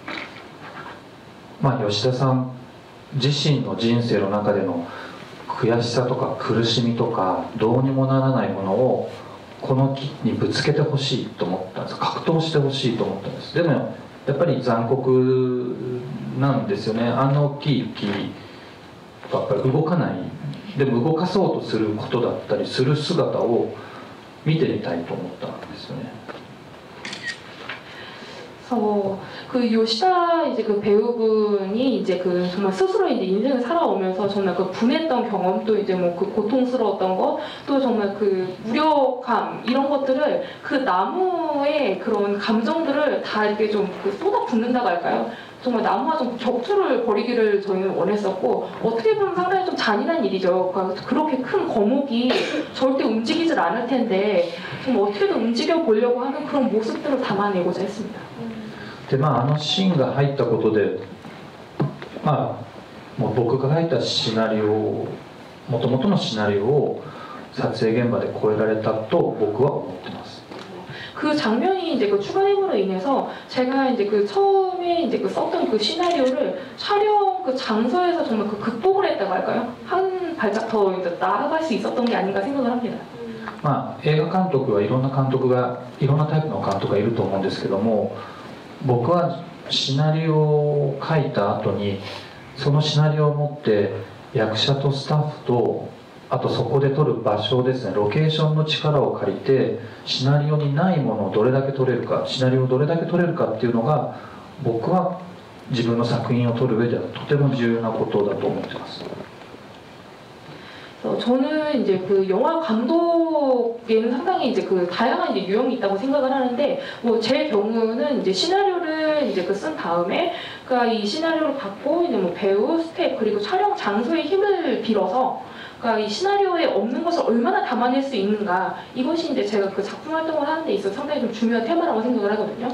まあ吉田さん自身の人生の中での悔しさとか苦しみとかどうにもならないものをこの木にぶつけてほしいと思ったんです。格闘してほしいと思ったんです。でもやっぱり残酷なんですよね。あの大きい木がやっぱり動かない。でも動かそうとすることだったりする姿を見てみたいと思ったんですよね。 그래서 그 요시다 이제 그 배우분이 이제 그 정말 스스로 이제 인생을 살아오면서 정말 그 분했던 경험 또 이제 뭐 그 고통스러웠던 거 또 정말 그 무력함 이런 것들을 그 나무의 그런 감정들을 다 이렇게 좀 그 쏟아붓는다고 할까요? 정말 나무와 좀 격투를 벌이기를 저희는 원했었고 어떻게 보면 상당히 좀 잔인한 일이죠. 그러니까 그렇게 큰 거목이 절대 움직이질 않을 텐데 좀 어떻게든 움직여 보려고 하는 그런 모습들을 담아내고자 했습니다. でまああのシーンが入ったことで、まあもう僕が書いたシナリオ、もともとのシナリオを撮影現場で超えられたと僕は思ってます。 그 장면이 이제 그 추가됨으로 인해서 제가 이제 그 처음에 이제 그 썼던 그 시나리오를 촬영 그 장소에서 정말 그 극복을 했다고 할까요? 한 발짝 더 이제 나아갈 수 있었던 게 아닌가 생각을 합니다. まあ映画監督はいろんな監督がいろんなタイプの監督がいると思うんですけども、僕はシナリオを書いた後にそのシナリオを持って役者とスタッフとあとそこで撮る場所ですね、ロケーションの力を借りてシナリオにないものをどれだけ撮れるか、シナリオをどれだけ撮れるかっていうのが僕は自分の作品を撮る上ではとても重要なことだと思ってます。 저는 이제 그 영화 감독에는 상당히 이제 그 다양한 이제 유형이 있다고 생각을 하는데 뭐 제 경우는 이제 시나리오를 이제 그 쓴 다음에 그러니까 이 시나리오를 갖고 이제 뭐 배우, 스텝 그리고 촬영 장소의 힘을 빌어서 그러니까 이 시나리오에 없는 것을 얼마나 담아낼 수 있는가 이것이 이제 제가 그 작품 활동을 하는 데 있어서 상당히 좀 중요한 테마라고 생각을 하거든요.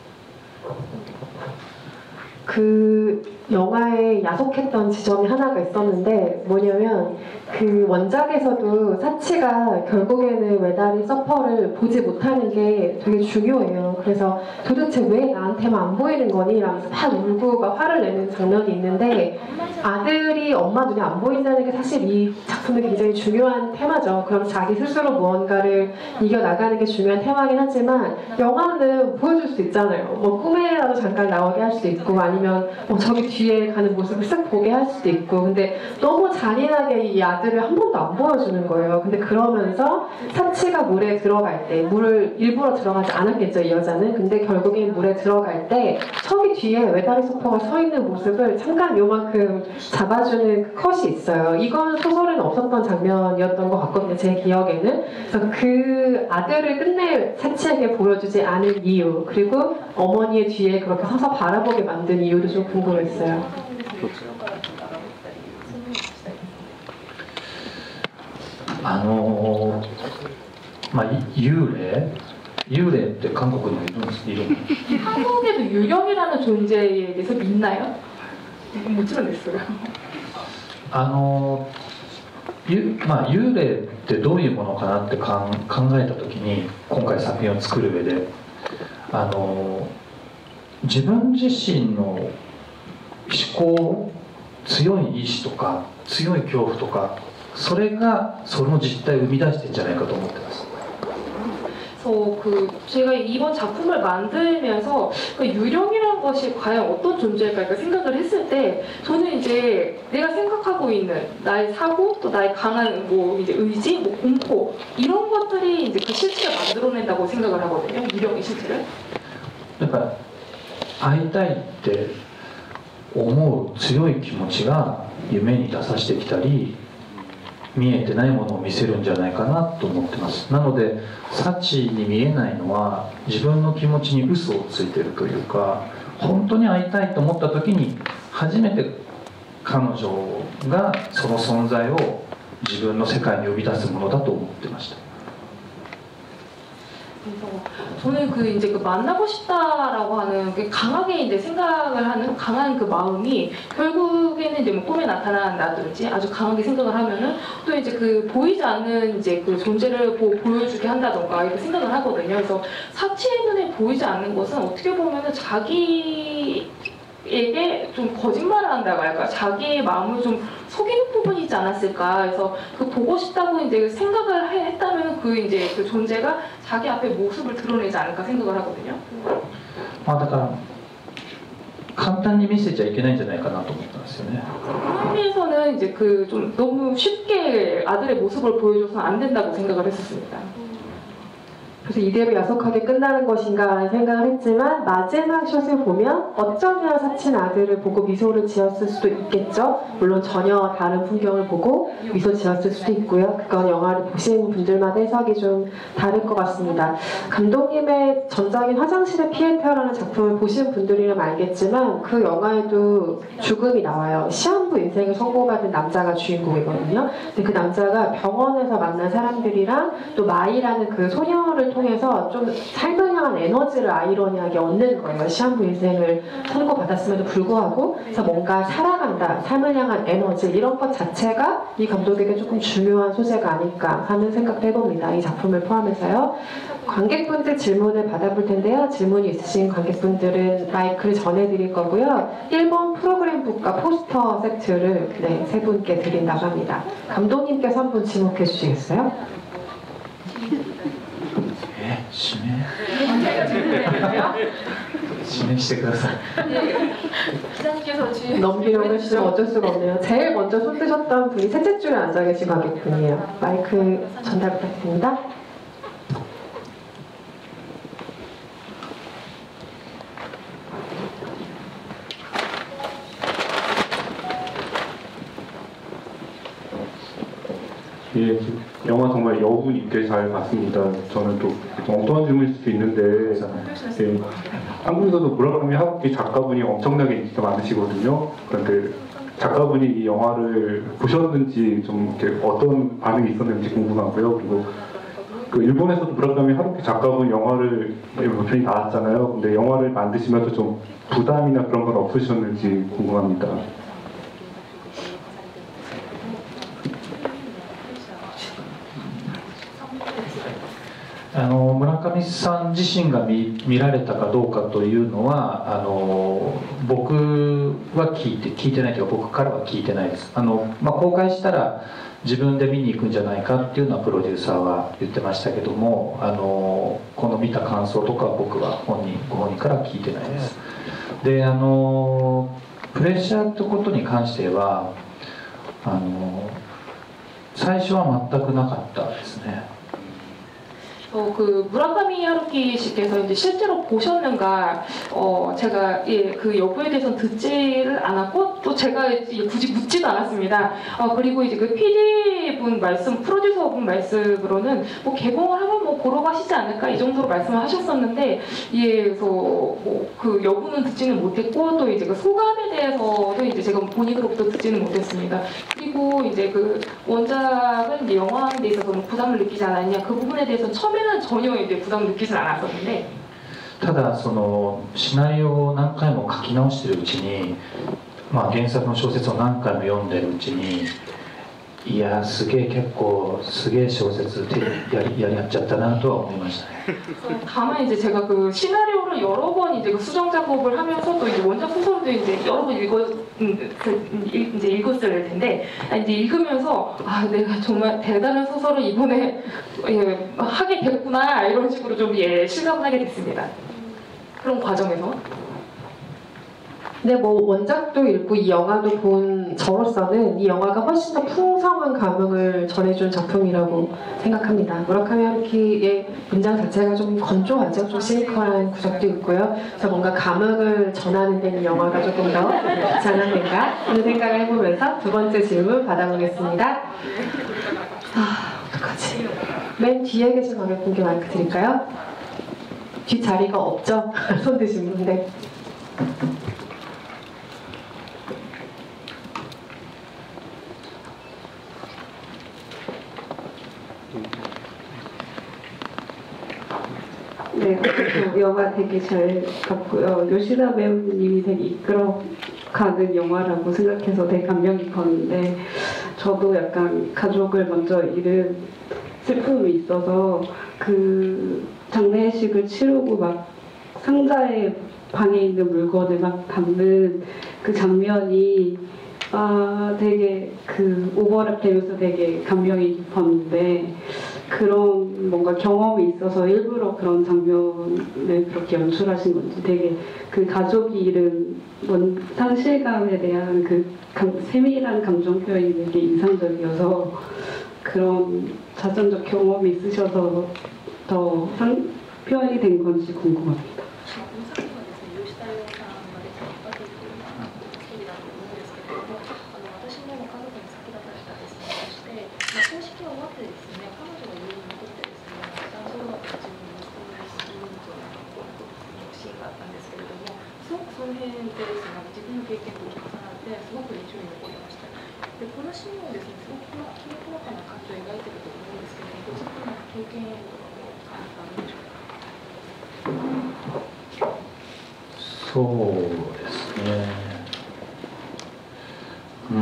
그 영화에 야속했던 지점이 하나가 있었는데 뭐냐면 그 원작에서도 사치가 결국에는 외다리 서퍼를 보지 못하는 게 되게 중요해요. 그래서 도대체 왜 나한테만 안 보이는 거니? 라면서 막 울고 막 화를 내는 장면이 있는데 아들이 엄마 눈에 안 보인다는 게 사실 이 작품의 굉장히 중요한 테마죠. 그럼 자기 스스로 무언가를 이겨나가는 게 중요한 테마긴 하지만 영화는 보여줄 수 있잖아요. 뭐 꿈에라도 잠깐 나오게 할 수도 있고 아니면 뭐 저기 뒤에 가는 모습을 쓱 보게 할 수도 있고 근데 너무 잔인하게 이 아들을 한 번도 안 보여주는 거예요. 근데 그러면서 사치가 물에 들어갈 때 물을 일부러 들어가지 않았겠죠, 이 여자는. 근데 결국엔 물에 들어갈 때 저기 뒤에 외다리 소퍼가 서 있는 모습을 잠깐 요만큼 잡아주는 그 컷이 있어요. 이건 소설에는 없었던 장면이었던 것 같거든요, 제 기억에는. 그래서 그 아들을 끝내 사치에게 보여주지 않은 이유 그리고 어머니의 뒤에 그렇게 서서 바라보게 만든 이유도 좀 궁금했어요. あのー、まあ幽霊幽霊って韓国にもいるんですいるの 한국에도 유령이라는 존재에 대해서 믿나요? 못 들어냈어요. あのーゆまあ、幽霊ってどういうものかなってかん考えた時に今回作品を作る上であのー、自分自身の思考強い意志とか強い恐怖とかそれがその実態を生み出してんじゃないかと思ってます。 그래서 그 제가 이번 작품을 만들면서 그 유령이라는 존재라는 것이 과연 어떤 존재일까 이렇게 생각을 했을 때 저는 이제 내가 생각하고 있는 나의 사고 또 나의 강한 뭐 이제 의지, 뭐 공포 이런 것들이 이제 그 실체를 만들어낸다고 생각을 하거든요. 유령의 실체를. やっぱ会いたいって思う強い気持ちが夢に出させてきたり見えてないものを見せるんじゃないかなと思ってます。なのでサチに見えないのは自分の気持ちに嘘をついてるというか、本当に会いたいと思った時に初めて彼女がその存在を自分の世界に呼び出すものだと思ってました。 그래서 저는 그 이제 그 만나고 싶다라고 하는 그 강하게 이제 생각을 하는 강한 그 마음이 결국에는 이제 뭐 꿈에 나타난다든지 아주 강하게 생각을 하면은 또 이제 그 보이지 않는 이제 그 존재를 보, 보여주게 한다던가 이렇게 생각을 하거든요. 그래서 사치의 눈에 보이지 않는 것은 어떻게 보면은 자기 에게 좀 거짓말을 한다고 할까, 자기의 마음을 좀 속이는 부분이 있지 않았을까. 그래서 그 보고 싶다고 이제 생각을 해- 했다면 그 이제 그 존재가 자기 앞에 모습을 드러내지 않을까 생각을 하거든요. まあだから簡単に見せちゃいけないんじゃないかなと思ったんですよね。 그런 의미에서는 이제 그 좀 너무 쉽게 아들의 모습을 보여줘서는 안 된다고 생각을 했었습니다. 그래서 이대로 야속하게 끝나는 것인가 생각을 했지만 마지막 샷을 보면 어쩌면 사친 아들을 보고 미소를 지었을 수도 있겠죠. 물론 전혀 다른 풍경을 보고 미소 지었을 수도 있고요. 그건 영화를 보신 분들마다 해석이 좀 다를 것 같습니다. 감독님의 전작인 화장실의 피에타라는 작품을 보신 분들이라면 알겠지만 그 영화에도 죽음이 나와요. 시한부 인생을 선고받은 남자가 주인공이거든요. 근데 그 남자가 병원에서 만난 사람들이랑 또 마이라는 그 소녀를 통해서 좀 삶을 향한 에너지를 아이러니하게 얻는 거예요. 시한부 인생을 선고받았음에도 불구하고. 그래서 뭔가 살아간다, 삶을 향한 에너지 이런 것 자체가 이 감독에게 조금 중요한 소재가 아닐까 하는 생각도 해봅니다. 이 작품을 포함해서요. 관객분들 질문을 받아볼 텐데요. 질문이 있으신 관객분들은 마이크를 전해드릴 거고요. 일 번 프로그램북과 포스터 세트를 네, 세 분께 드린다고 합니다. 감독님께서 한 분 지목해 주시겠어요? え、指名指名してください。 기자님께서 주인 넘기려고 했지만 어쩔 수가 없네요. 제일 먼저 손 드셨던 분이 셋째 줄에 앉아 계신 관객분이에요. 마이크 전달 부탁드립니다. 예, 영화 정말 여운 있게 잘 봤습니다. 저는 또 엉뚱한 질문일 수도 있는데 예, 한국에서도 무라카미 하루키 작가분이 엄청나게 인기가 많으시거든요. 그런데 작가분이 이 영화를 보셨는지 좀 이렇게 어떤 반응이 있었는지 궁금하고요. 그리고 그 일본에서도 무라카미 하루키 작가분 영화를 몇 편이 나왔잖아요. 근데 영화를 만드시면서 좀 부담이나 그런 건 없으셨는지 궁금합니다. あの村上さん自身が 見, 見られたかどうかというのはあの僕は聞いて聞いてないというか僕からは聞いてないです。あの、まあ、公開したら自分で見に行くんじゃないかっていうのはプロデューサーは言ってましたけども、あのこの見た感想とかは僕は本人ご本人から聞いてないです。であのプレッシャーってことに関してはあの最初は全くなかったですね。 어, 그 무라카미 하루키 씨께서 이제 실제로 보셨는가, 어, 제가 예, 그 여부에 대해서는 듣지를 않았고 또 제가 이제 굳이 묻지도 않았습니다. 어, 그리고 이제 그 피디분 말씀, 프로듀서분 말씀으로는 뭐 개봉을 하면 뭐 보러 가시지 않을까 이 정도로 말씀을 하셨었는데, 예, 그래서 뭐 그 여부는 듣지는 못했고 또 이제 그 소감에 대해서도 이제 제가 본인으로부터 듣지는 못했습니다. 그리고 이제 그 원작은 이제 영화에 대해서 뭐 부담을 느끼지 않았냐 그 부분에 대해서 처음에 전혀 이제 부담을 느끼지 않았었는데 ただそのシナリオを何回も書き直してるうちに、まあ、原作の小説を何回も読んでるうちにいやすげえ結構すげえ小説でやりやりやっちゃったなとは思いましたね。 다만 이제 제가 그 시나리오를 여러 번 이제 그 수정 작업을 하면서 또 이제 원작 소설도 이제 여러 번 읽었 음, 그, 읽, 이제 읽었을 텐데 이제 읽으면서 아 내가 정말 대단한 소설을 이번에 예, 하게 됐구나 이런 식으로 좀 예, 실감을 하게 됐습니다. 그런 과정에서. 근데 뭐 원작도 읽고 이 영화도 본 저로서는 이 영화가 훨씬 더 풍성한 감흥을 전해준 작품이라고 생각합니다. 무라카미 하루키의 문장 자체가 좀 건조하죠. 좀 시니컬한 구석도 있고요. 그래서 뭔가 감흥을 전하는 데는 영화가 조금 더 좋지 않았는가 하는 생각을 해보면서 두 번째 질문 받아보겠습니다. 아, 어떡하지? 맨 뒤에 계신 관객분께 마이크 드릴까요? 뒷 자리가 없죠? 손 드신 분데. 네, 영화 되게 잘 봤고요. 요시다 배우님이 되게 이끌어가는 영화라고 생각해서 되게 감명 깊었는데 저도 약간 가족을 먼저 잃은 슬픔이 있어서 그 장례식을 치르고 막 상자에 방에 있는 물건을 막 담는 그 장면이 아 되게 그 오버랩 되면서 되게 감명이 깊었는데 그런 뭔가 경험이 있어서 일부러 그런 장면을 그렇게 연출하신 건지 되게 그 가족이 잃은 뭔 상실감에 대한 그 감, 세밀한 감정 표현이 되게 인상적이어서 그런 자전적 경험이 있으셔서 더 상, 표현이 된 건지 궁금합니다. その辺でですね、自分の経験と重なってすごく印象に残りました。でこのシーンもですね、すごくきめ細かな感情を描いていると思うんですけども、ご自分の経験とかも感じたんでしょうか。 そうですね。うん。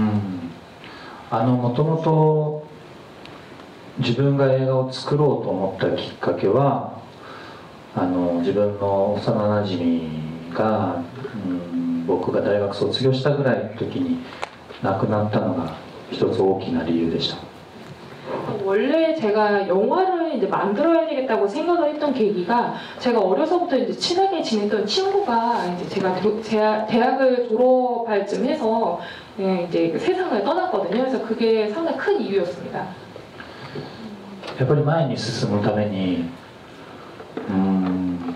あのもともと自分が映画を作ろうと思ったきっかけは、あの自分の幼なじみが、うん、僕が大学卒業したぐらいの時に亡くなったのが一つ大きな理由でした。 원래 제가 영화를 이제 만들어야 되겠다고 생각을 했던 계기가 제가 어려서부터 이제 친하게 지냈던 친구가 이제 제가 대학을 졸업할 쯤 해서 이제 세상을 떠났거든요. 그래서 그게 상당히 큰 이유였습니다. やっぱり前に進むために、うん、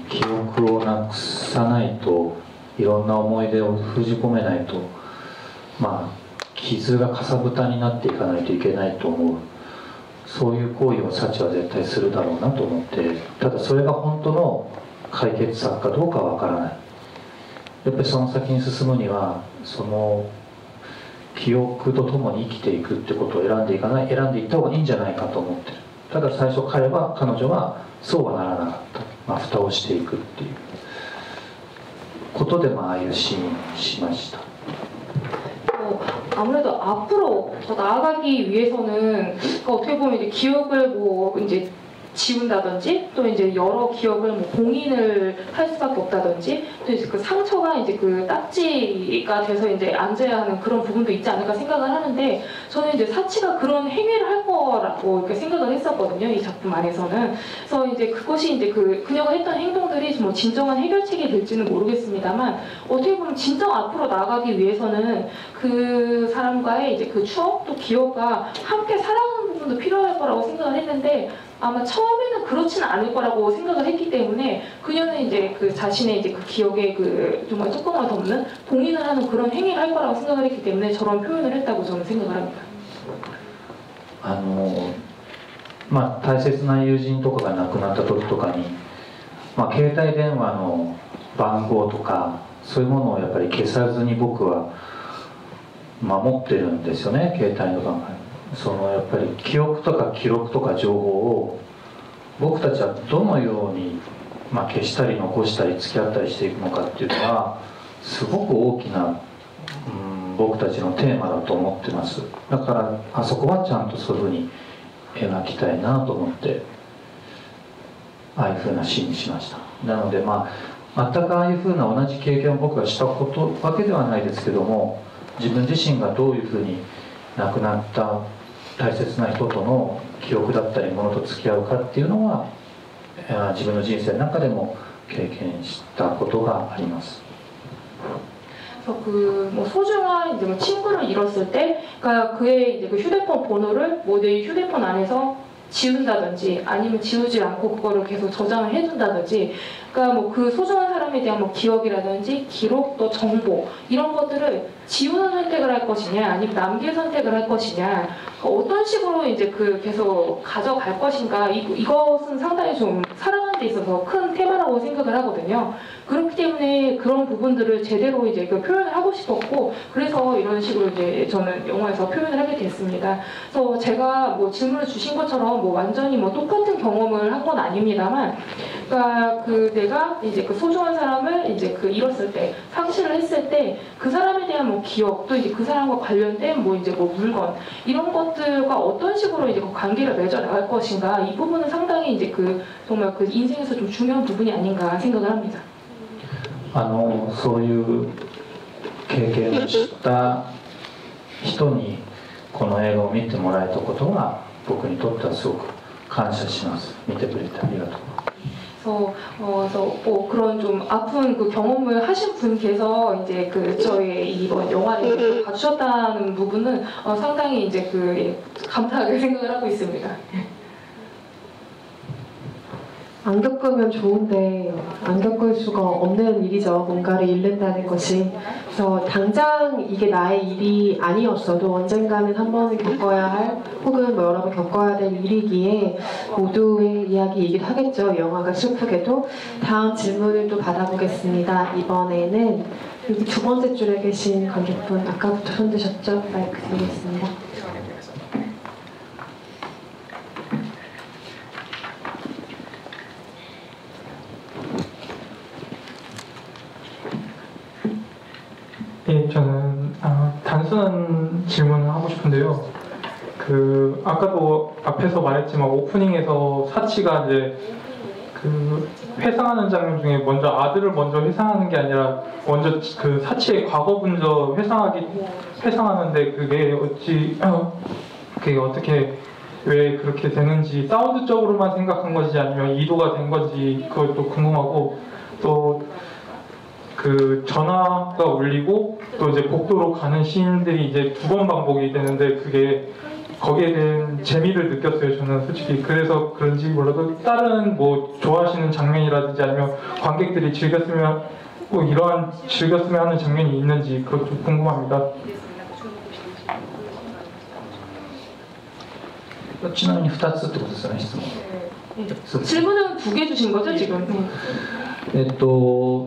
記憶をなくさないと、いろんな思い出を封じ込めないと、まあ傷がかさぶたになっていかないといけないと思う。そういう行為をサチは絶対するだろうなと思って、ただそれが本当の解決策かどうかはわからない。やっぱりその先に進むには、その記憶とともに生きていくってことを選んでいかない、選んでいった方がいいんじゃないかと思ってる。ただ最初彼は彼女はそうはならなかった、まあ、蓋をしていくっていうことで、まあ、ああいうシーンにしました。 아무래도 앞으로 더 나아가기 위해서는 어떻게 보면 이제 기억을 뭐 이제 지운다든지 또 이제 여러 기억을 뭐 봉인을 할 수밖에 없다든지 또 이제 그 상처가 이제 그 딱지가 돼서 이제 앉아야 하는 그런 부분도 있지 않을까 생각을 하는데 저는 이제 사치가 그런 행위를 할 거라고 이렇게 생각을 했었거든요, 이 작품 안에서는. 그래서 이제 그것이 이제 그 그녀가 했던 행동들이 뭐 진정한 해결책이 될지는 모르겠습니다만 어떻게 보면 진정 앞으로 나아가기 위해서는 그 사람과의 이제 그 추억 또 기억과 함께 살아가는 부분도 필요할 거라고 생각을 했는데. 아마 처음에는 그렇지는 않을 거라고 생각을 했기 때문에 그녀는 이제 그 자신의 이제 그 기억에 그 정말 뚜껑을 덮는 봉인을 하는 그런 행위를 할 거라고 생각을 했기 때문에 저런 표현을 했다고 저는 생각을 합니다. あのまあ大切な友人とかが亡くなった時とかに、まあ携帯電話の番号とかそういうものをやっぱり消さずに僕は守ってるんですよね、携帯の番号。 そのやっぱり記憶とか記録とか情報を僕たちはどのように、まあ、消したり残したり付き合ったりしていくのかっていうのはすごく大きな、うん、僕たちのテーマだと思ってます。だからあそこはちゃんとそういうふうに描きたいなと思ってああいうふうなシーンにしました。なのでまあ全くああいうふうな同じ経験を僕がしたことわけではないですけども、自分自身がどういうふうに亡くなった大切な人との記憶だったりものと付き合うかっていうのは自分の人生の中でも経験したことがあります。 그래서 그 뭐 소중한 이제 뭐 친구를 잃었을 때, 그러니까 그의 이제 그 휴대폰 번호를 뭐 내 휴대폰 안에서 지운다든지 아니면 지우지 않고 그거를 계속 저장을 해둔다든지, 그러니까 뭐 그 소중한 사람에 대한 뭐 기억이라든지 기록 또 정보 이런 것들을 지우는 선택을 할 것이냐 아니면 남길 선택을 할 것이냐, 어떤 식으로 이제 그 계속 가져갈 것인가, 이, 이것은 상당히 좀 살아가는 데 있어서 큰 테마라고 생각을 하거든요. 그렇기 때문에 그런 부분들을 제대로 이제 그 표현을 하고 싶었고, 그래서 이런 식으로 이제 저는 영화에서 표현을 하게 됐습니다. 그래서 제가 뭐 질문을 주신 것처럼 뭐 완전히 뭐 똑같은 경험을 한 건 아닙니다만, 그러니까 그 내가 이제 그 소중한 사람을 이제 그 잃었을 때, 상실을 했을 때 그 사람에 대한 뭐 기억, 또 이제 그 사람과 관련된 뭐 이제 뭐 물건 이런 것들과 어떤 식으로 이제 그 관계를 맺어 나갈 것인가, 이 부분은 상당히 이제 그 정말 그 인생에서 좀 중요한 부분이 아닌가 생각을 합니다. あのそういう経験をした人にこの映画を見てもらえたことは僕にとってはすごく感謝します。見てくれてありがとう。 그래서, 어, 그래서 뭐 그런 좀 아픈 그 경험을 하신 분께서 이제 그 저의 이번 영화를 봐주셨다는 부분은 어, 상당히 이제 그 예, 감사하게 생각을 하고 있습니다. 안 겪으면 좋은데 안 겪을 수가 없는 일이죠. 뭔가를 잃는다는 것이. 그래서 당장 이게 나의 일이 아니었어도 언젠가는 한 번은 겪어야 할, 혹은 뭐 여러 번 겪어야 될 일이기에 모두의 이야기이기도 하겠죠. 영화가 슬프게도. 다음 질문을 또 받아보겠습니다. 이번에는 여기 두 번째 줄에 계신 관객분, 아까부터 손 드셨죠? 마이크 드리겠습니다. 예, 저는 아, 단순한 질문을 하고 싶은데요. 그 아까도 앞에서 말했지만 오프닝에서 사치가 이제 그 회상하는 장면 중에 먼저 아들을 먼저 회상하는 게 아니라 먼저 그 사치의 과거 먼저 회상하기 회상하는데 그게 어찌 그게 어떻게 왜 그렇게 되는지, 사운드적으로만 생각한 건지 아니면 이도가 된 건지 그것도 궁금하고, 또 그 전화가 울리고 또 이제 복도로 가는 시인들이 이제 두 번 반복이 되는데 그게 거기에 대한 재미를 느꼈어요. 저는 솔직히. 그래서 그런지 몰라도 다른 뭐 좋아하시는 장면이라든지 아니면 관객들이 즐겼으면 뭐 이러한 즐겼으면 하는 장면이 있는지 그것 좀 궁금합니다. ちなみにふたつってことですよね、質問。 네. 질문은 두 개 주신 거죠 지금? 네. えっと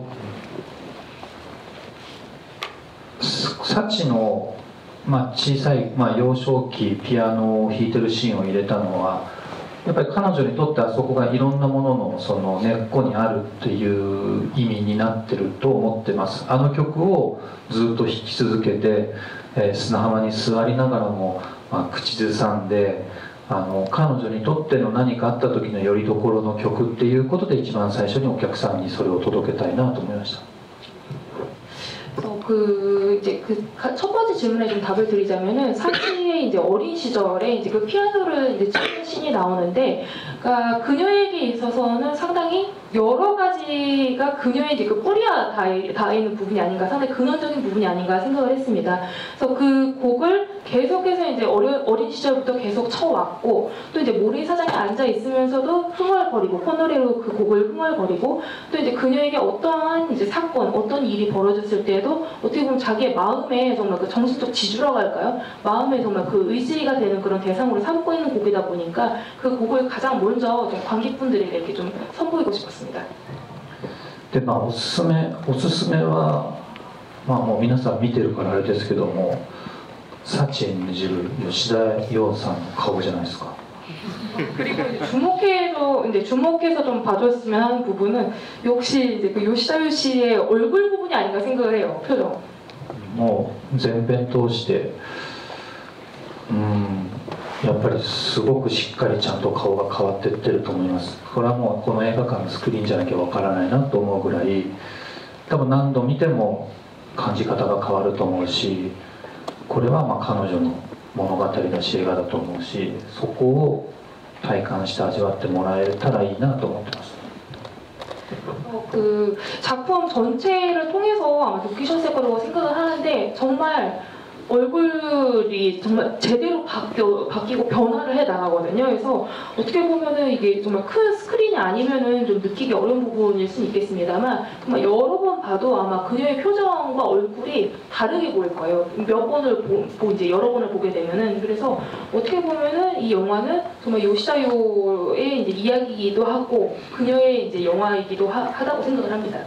サチの、まあ、小さい、まあ、幼少期ピアノを弾いてるシーンを入れたのはやっぱり彼女にとってはそこがいろんなもののその根っこにあるっていう意味になってると思ってます。あの曲をずっと弾き続けて、えー、砂浜に座りながらも、まあ、口ずさんであの彼女にとっての何かあった時の拠り所の曲っていうことで一番最初にお客さんにそれを届けたいなと思いました。 어, 그 이제 그 첫 번째 질문에 좀 답을 드리자면은 사치의 이제 어린 시절에 이제 그 피아노를 이제 치는 씬이 나오는데, 그러니까 그녀에게 있어서는 상당히 여러 가지가 그녀의 이제 그 뿌리가 닿아 있는 부분이 아닌가, 상당히 근원적인 부분이 아닌가 생각을 했습니다. 그래서 그 곡을 계속해서 이제 어려, 어린 시절부터 계속 쳐왔고, 또 이제 모래사장에 앉아 있으면서도 흥얼거리고 폰노래로 그 곡을 흥얼거리고, 또 이제 그녀에게 어떠한 이제 사건, 어떤 일이 벌어졌을 때에도 어떻게 보면 자기의 마음에 정말 그 정신적 지주라고 할까요? 마음에 정말 그 의지가 되는 그런 대상으로 삼고 있는 곡이다 보니까 그 곡을 가장 먼저 좀 관객분들에게 이렇게 좀 선보이고 싶었습니다. でまあおすすめおすすめはまあもう皆さん見てるからあれですけども、サチ演じる吉田羊さんの顔じゃないですか。 그리고 이제 주목해서 이제 주목해서 좀 봐줬으면 하는 부분은 역시 이제 그 요시다유 씨의 얼굴 부분이 아닌가 생각을 해요. 표정. もう全編通してうんやっぱりすごくしっかりちゃんと顔が変わっていってると思います。これはもうこの映画館のスクリーンじゃなきゃわからないなと思うぐらい、多分何度見ても感じ方が変わると思うし、これはまあ彼女の物語だし映画だと思うし、そこを体感して味わってもらえたらいいなと思ってます。 그 작품 전체를 통해서 아마 느끼셨을 거라고 생각을 하는데 정말 얼굴이 정말 제대로 바뀌어, 바뀌고 변화를 해 나가거든요. 그래서 어떻게 보면은 이게 정말 큰 스크린이 아니면은 좀 느끼기 어려운 부분일 수는 있겠습니다만 정말 여러 번 봐도 아마 그녀의 표정과 얼굴이 다르게 보일 거예요. 몇 번을 보, 보 이제 여러 번을 보게 되면은 그래서 어떻게 보면은 이 영화는 정말 요시다요의 이제 이야기이기도 하고 그녀의 이제 영화이기도 하, 하다고 생각을 합니다.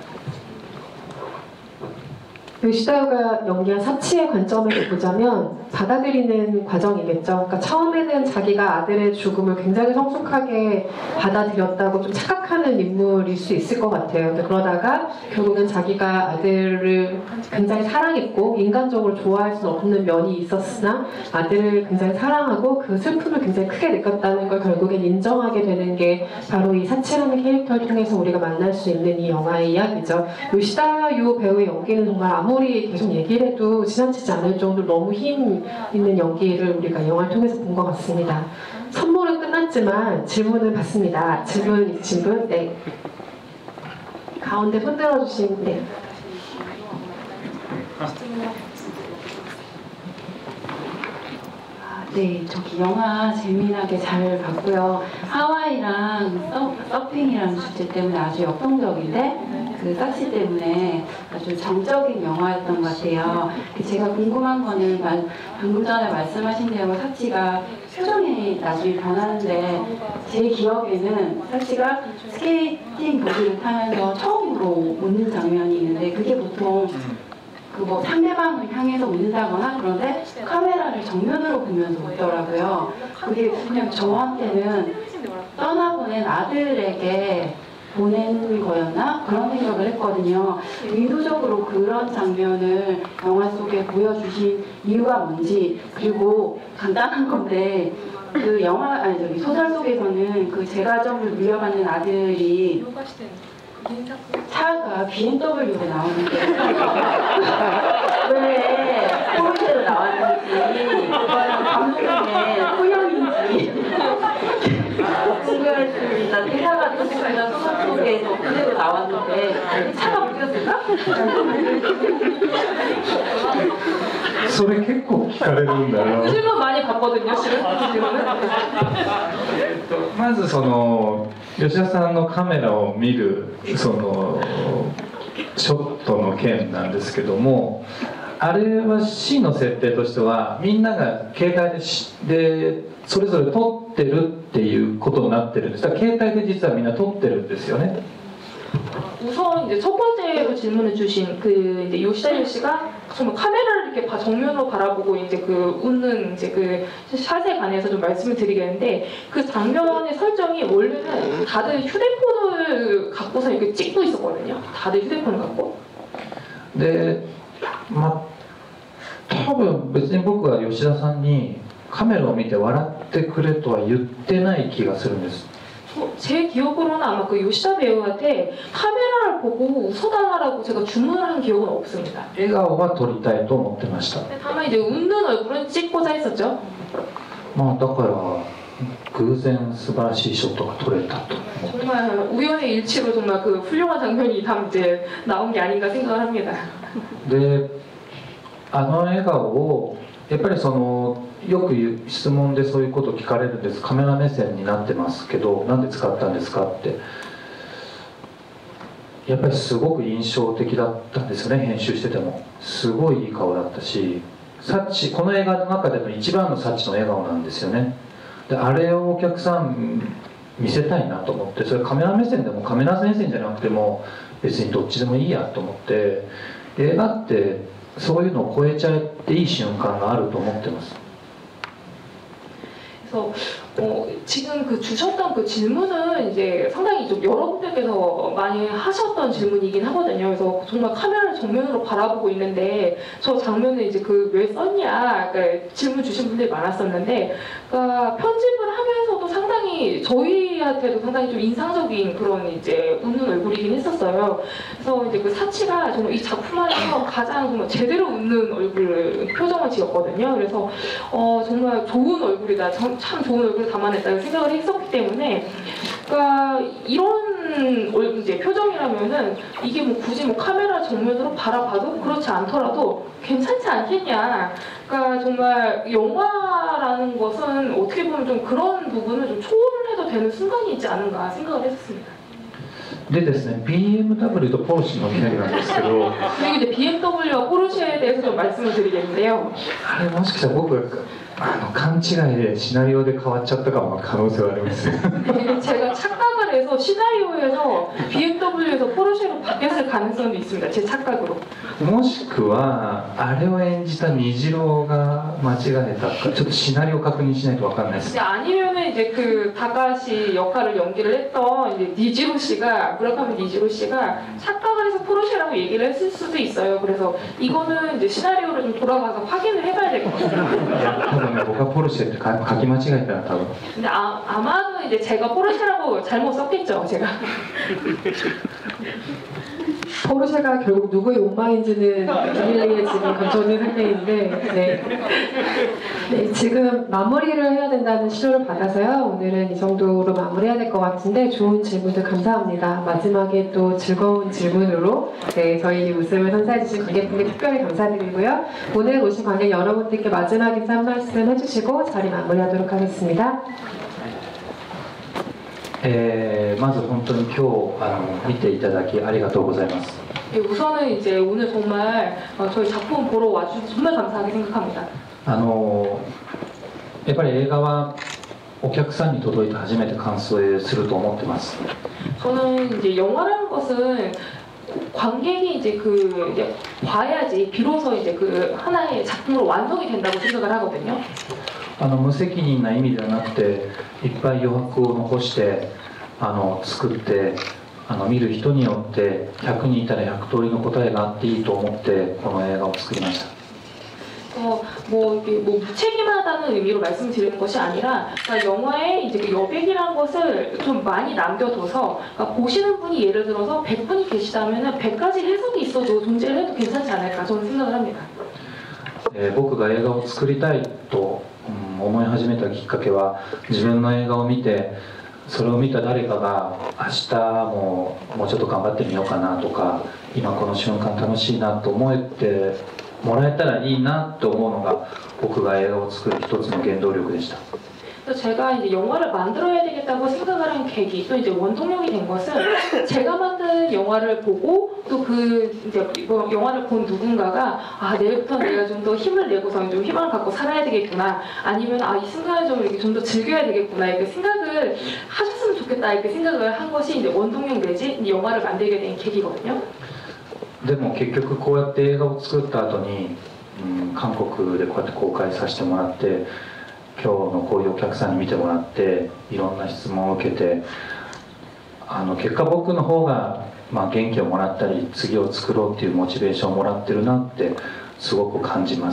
요시다요가 연기한 사치의 관점에서 보자면 받아들이는 과정이겠죠. 그러니까 처음에는 자기가 아들의 죽음을 굉장히 성숙하게 받아들였다고 좀 착각하는 인물일 수 있을 것 같아요. 근데 그러다가 결국은 자기가 아들을 굉장히 사랑했고 인간적으로 좋아할 수 없는 면이 있었으나 아들을 굉장히 사랑하고 그 슬픔을 굉장히 크게 느꼈다는 걸 결국엔 인정하게 되는 게 바로 이 사치라는 캐릭터를 통해서 우리가 만날 수 있는 이 영화의 이야기죠. 요시다요 배우의 연기는 정말 아무리 계속 얘기를 해도 지나치지 않을 정도로 너무 힘 있는 연기를 우리가 영화를 통해서 본 것 같습니다. 선물은 끝났지만 질문을 받습니다. 질문 있으신 분? 네. 가운데 손 들어주신 네. 네, 저기 영화 재미나게 잘 봤고요. 하와이랑 서, 서핑이라는 주제 때문에 아주 역동적인데 그 사치 때문에 아주 정적인 영화였던 것 같아요. 제가 궁금한 거는 말, 방금 전에 말씀하신 대로 사치가 표정이 나중에 변하는데 제 기억에는 사치가 스케이팅 보드를 타면서 처음으로 웃는 장면이 있는데 그게 보통 그 뭐 상대방을 향해서 웃는다거나 그런데 카메라를 정면으로 보면서 웃더라고요. 그게 그냥 저한테는 떠나보낸 아들에게 보낸 거였나? 그런 생각을 했거든요. 의도적으로 그런 장면을 영화 속에 보여주신 이유가 뭔지 그리고 간단한 건데 그 영화 아니 저기 소설 속에서는 그 재가점을 물려받는 아들이 차가 비엠더블유로 나오는데 왜 포르쉐로 나왔는지 그거는 감독님의 소양인지 궁금할 수 있는 대사가 조금이나 소설 속에서 그대로 나왔는데 차가 물렸을까? それ結構聞かれるんだよ 그 질문 많이 받거든요, 지금. 그 질문은. まずその吉田さんのカメラを見るそのショットの件なんですけども、あれは C の設定としてはみんなが携帯でしでそれぞれ撮ってるっていうことになってるんです。だから携帯で実はみんな撮ってるんですよね。 우선 이제 첫 번째로 질문을 주신 그 이제 요시다요 씨가 정말 카메라를 이렇게 바- 정면으로 바라보고 이제 그 웃는 이제 그 샷에 관해서 좀 말씀을 드리겠는데 그 장면의 설정이 원래는 다들 휴대폰을 갖고서 이렇게 찍고 있었거든요. 다들 휴대폰을 갖고. でまあ多分別に僕は吉田さんにカメラを見て笑ってくれとは言ってない気がするんです。 제 기억으로는 아마 그 요시다 배우한테 카메라를 보고 웃어달라고 제가 주문을 한 기억은 없습니다. 笑顔は撮りたいと思ってました。 다만 이제 웃는 얼굴은 찍고자 했었죠. まあだから偶然素晴らしいショットが撮れたと。 정말 우연의 일치로 정말 그 훌륭한 장면이 다 이제 나온 게 아닌가 생각을 합니다. であの笑顔をやっぱりそのよく言う質問でそういうこと聞かれるんです。カメラ目線になってますけどなんで使ったんですかってやっぱりすごく印象的だったんですよね。編集しててもすごいいい顔だったしサッチこの映画の中での一番のサッチの笑顔なんですよね。であれをお客さん見せたいなと思ってそれカメラ目線でもカメラ目線じゃなくても別にどっちでもいいやと思って映画ってそういうのを超えちゃっていい瞬間があると思ってます。 그래서 어, 지금 그 주셨던 그 질문은 이제 상당히 좀 여러분들께서 많이 하셨던 질문이긴 하거든요. 그래서 정말 카메라를 정면으로 바라보고 있는데 저 장면을 이제 그 왜 썼냐 그러니까 질문 주신 분들이 많았었는데 그러니까 편집을 하면서도 상당히 저희한테도 상당히 좀 인상적인 그런 이제 웃는 얼굴이긴 했었어요. 그래서 이제 그 사치가 정말 이 작품 안에서 가장 정말 제대로 웃는 얼굴 표정을 지었거든요. 그래서 어, 정말 좋은 얼굴이다. 참 좋은 얼굴을 담아냈다고 생각을 했었기 때문에 그러니까 이런 같은 얼- 이제 표정이라면은 이게 뭐 굳이 뭐 카메라 정면으로 바라봐도 그렇지 않더라도 괜찮지 않겠냐. 그러니까 정말 영화라는 것은 어떻게 보면 좀 그런 부분을 좀 초월을 해도 되는 순간이 있지 않은가 생각을 했었습니다. でですね、ビーエムダブリュー とポルシェの機内なんですけど、 그리고 이제 비엠더블유와 포르쉐에 대해서 좀 말씀을 드리겠는데요. あれもしかしたら僕があの勘違いでシナリオで変わっちゃったかも可能性はあります。 제가 착각을 해서 시나리오에서 비엠더블유에서 포르쉐로 바뀌었을 가능성도 있습니다. 제 착각으로. もしくはあれを演じた虹郎が間違えたか、ちょっとシナリオを確認しないとわかんないです。 이제 아니면은 이제 그 다카시 역할을 연기를 했던 이제 니지로 씨가 무라카미 니지로 씨가 착각을 해서 포르쉐라고 얘기를 했을 수도 있어요. 그래서 이거는 이제 시나리오를 좀 돌아가서 확인을 해봐야 될 것 같아요. いや、多分ね、僕はポルシェってか書き間違えたら多分。 근데 아, 아마도 이제 제가 포르쉐라고 잘못 썼겠죠, 제가. 포르쉐가 결국 누구의 욕망인지는 비밀리에 지금 감춰진 상태인데, 네. 네, 지금 마무리를 해야 된다는 신호를 받아서요. 오늘은 이 정도로 마무리해야 될 것 같은데 좋은 질문들 감사합니다. 마지막에 또 즐거운 질문으로 네, 저희 웃음을 선사해주신 관객분께 특별히 감사드리고요. 오늘 오신 관객 여러분들께 마지막 인사 한 말씀 해주시고 자리 마무리하도록 하겠습니다. えーまず本当に今日あの見ていただきありがとうございます。 네, 우선은 이제 오늘 정말 어, 저희 작품 보러 와주셔서 정말 감사하게 생각합니다. あのやっぱり映画はお客さんに届いて初めて完成すると思ってます。 저는 이제 영화라는 것은 관객이 이제 그 이제 봐야지 비로소 이제 그 하나의 작품으로 완성이 된다고 생각을 하거든요. あの無責任な意味ではなくていっぱい余白を残してあの作ってあの見る人によってひゃくにんいたらひゃく通りの答えがあっていいと思ってこの映画を作りました。 어, 뭐, 이게 뭐 무책임하다는 의미로 말씀드리는 것이 아니라 그러니까 영화에 이제 그 여백이라는 것을 좀 많이 남겨둬서 그러니까 보시는 분이 예를 들어서 백 분이 계시다면 백 가지 해석이 있어도 존재를 해도 괜찮지 않을까 저는 생각을 합니다. えー僕が映画を作りたいと、うん、思い始めたきっかけは自分の映画を見てそれを見た誰かが明日ももうちょっと頑張ってみようかなとか今この瞬間楽しいなと思えてもらえたらいいなと思うのが僕が映画を作る一つの原動力でした。 그래서 제가 이제 영화를 만들어야 되겠다고 생각을 한 계기 또 이제 원동력이 된 것은 제가 만든 영화를 보고 또 그 이제 이거 영화를 본 누군가가 아 내일부터 내가 좀 더 힘을 내고서 좀 희망을 갖고 살아야 되겠구나 아니면 아 이 순간을 좀 이렇게 좀 더 즐겨야 되겠구나 이렇게 생각을 하셨으면 좋겠다 이렇게 생각을 한 것이 이제 원동력 내지 이 영화를 만들게 된 계기거든요. でも結局こうやって映画を作った後に、うん、韓国でこうやって公開させてもらって今日のこういうお客さんに見てもらっていろんな質問を受けてあの結果僕の方が、まあ、元気をもらったり次を作ろうっていうモチベーションをもらってるなってすごく感じます。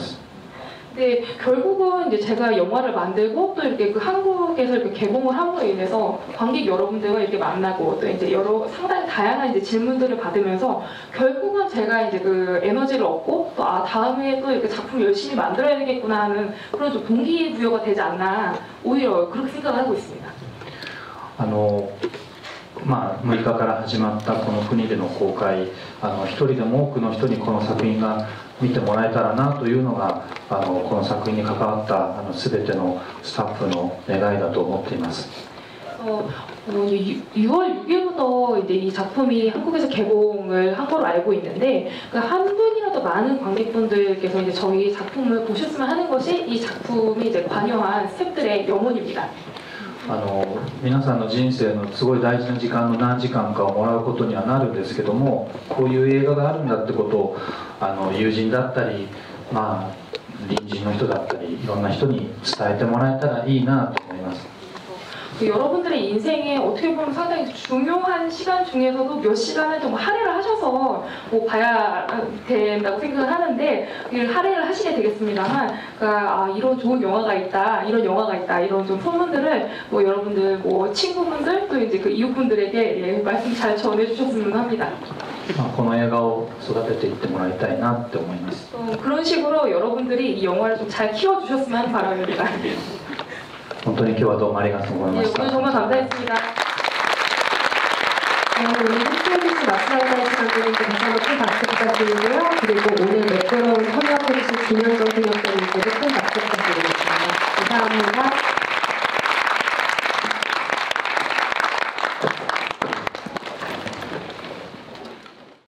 네, 결국은 이제 제가 영화를 만들고 또 이렇게 그 한국에서 이렇게 개봉을 함으로 인해서 관객 여러분들과 이렇게 만나고 또 이제 여러 상당히 다양한 이제 질문들을 받으면서 결국은 제가 이제 그 에너지를 얻고 또 아 다음에 또 이렇게 작품 열심히 만들어야 되겠구나 하는 그런 좀 동기부여가 되지 않나 오히려 그렇게 생각을 하고 있습니다. あのまあ、むいかから始まったこの国での公開あの一人でも多くの人にこの作品が見てもらえたらなというのがあのこの作品に関わったあの全てのスタッフの願いだと思っています。 어, 어, 유월 육일부터 이제 이 작품이 한국에서 개봉을 한 걸로 알고 있는데 그 한 분이라도 많은 관객분들께서 이제 저희 작품을 보셨으면 하는 것이 이 작품에 이제 관여한 스태프들의 염원입니다. あの皆さんの人生のすごい大事な時間の何時間かをもらうことにはなるんですけどもこういう映画があるんだってことをあの友人だったり、まあ、隣人の人だったりいろんな人に伝えてもらえたらいいなと思います。 그 여러분들의 인생에 어떻게 보면 상당히 중요한 시간 중에서도 몇 시간을 좀 할애를 하셔서 뭐 봐야 된다고 생각을 하는데 그 할애를 하시게 되겠습니다만 그러니까 아, 이런 좋은 영화가 있다 이런 영화가 있다 이런 좀 소문들을 뭐 여러분들 뭐 친구분들 또 이제 그 이웃분들에게 예, 말씀 잘 전해주셨으면 합니다. まあこの映画を育てていってもらいたいなって思います。 어, 그런 식으로 여러분들이 이 영화를 좀 잘 키워주셨으면 하는 바람입니다. 本当に今日はどうもありがとうございま 예, した。 오늘 정말 감사했습니다. 저는 오늘 함께해주신 마츠나이다이치 감독님께 다시 한번 큰 박수 부탁드리고요. 그리고 오늘 매끄러운 협력해주신 김현정 기념대님께도 큰 박수 부탁드리겠습니다. 감사합니다.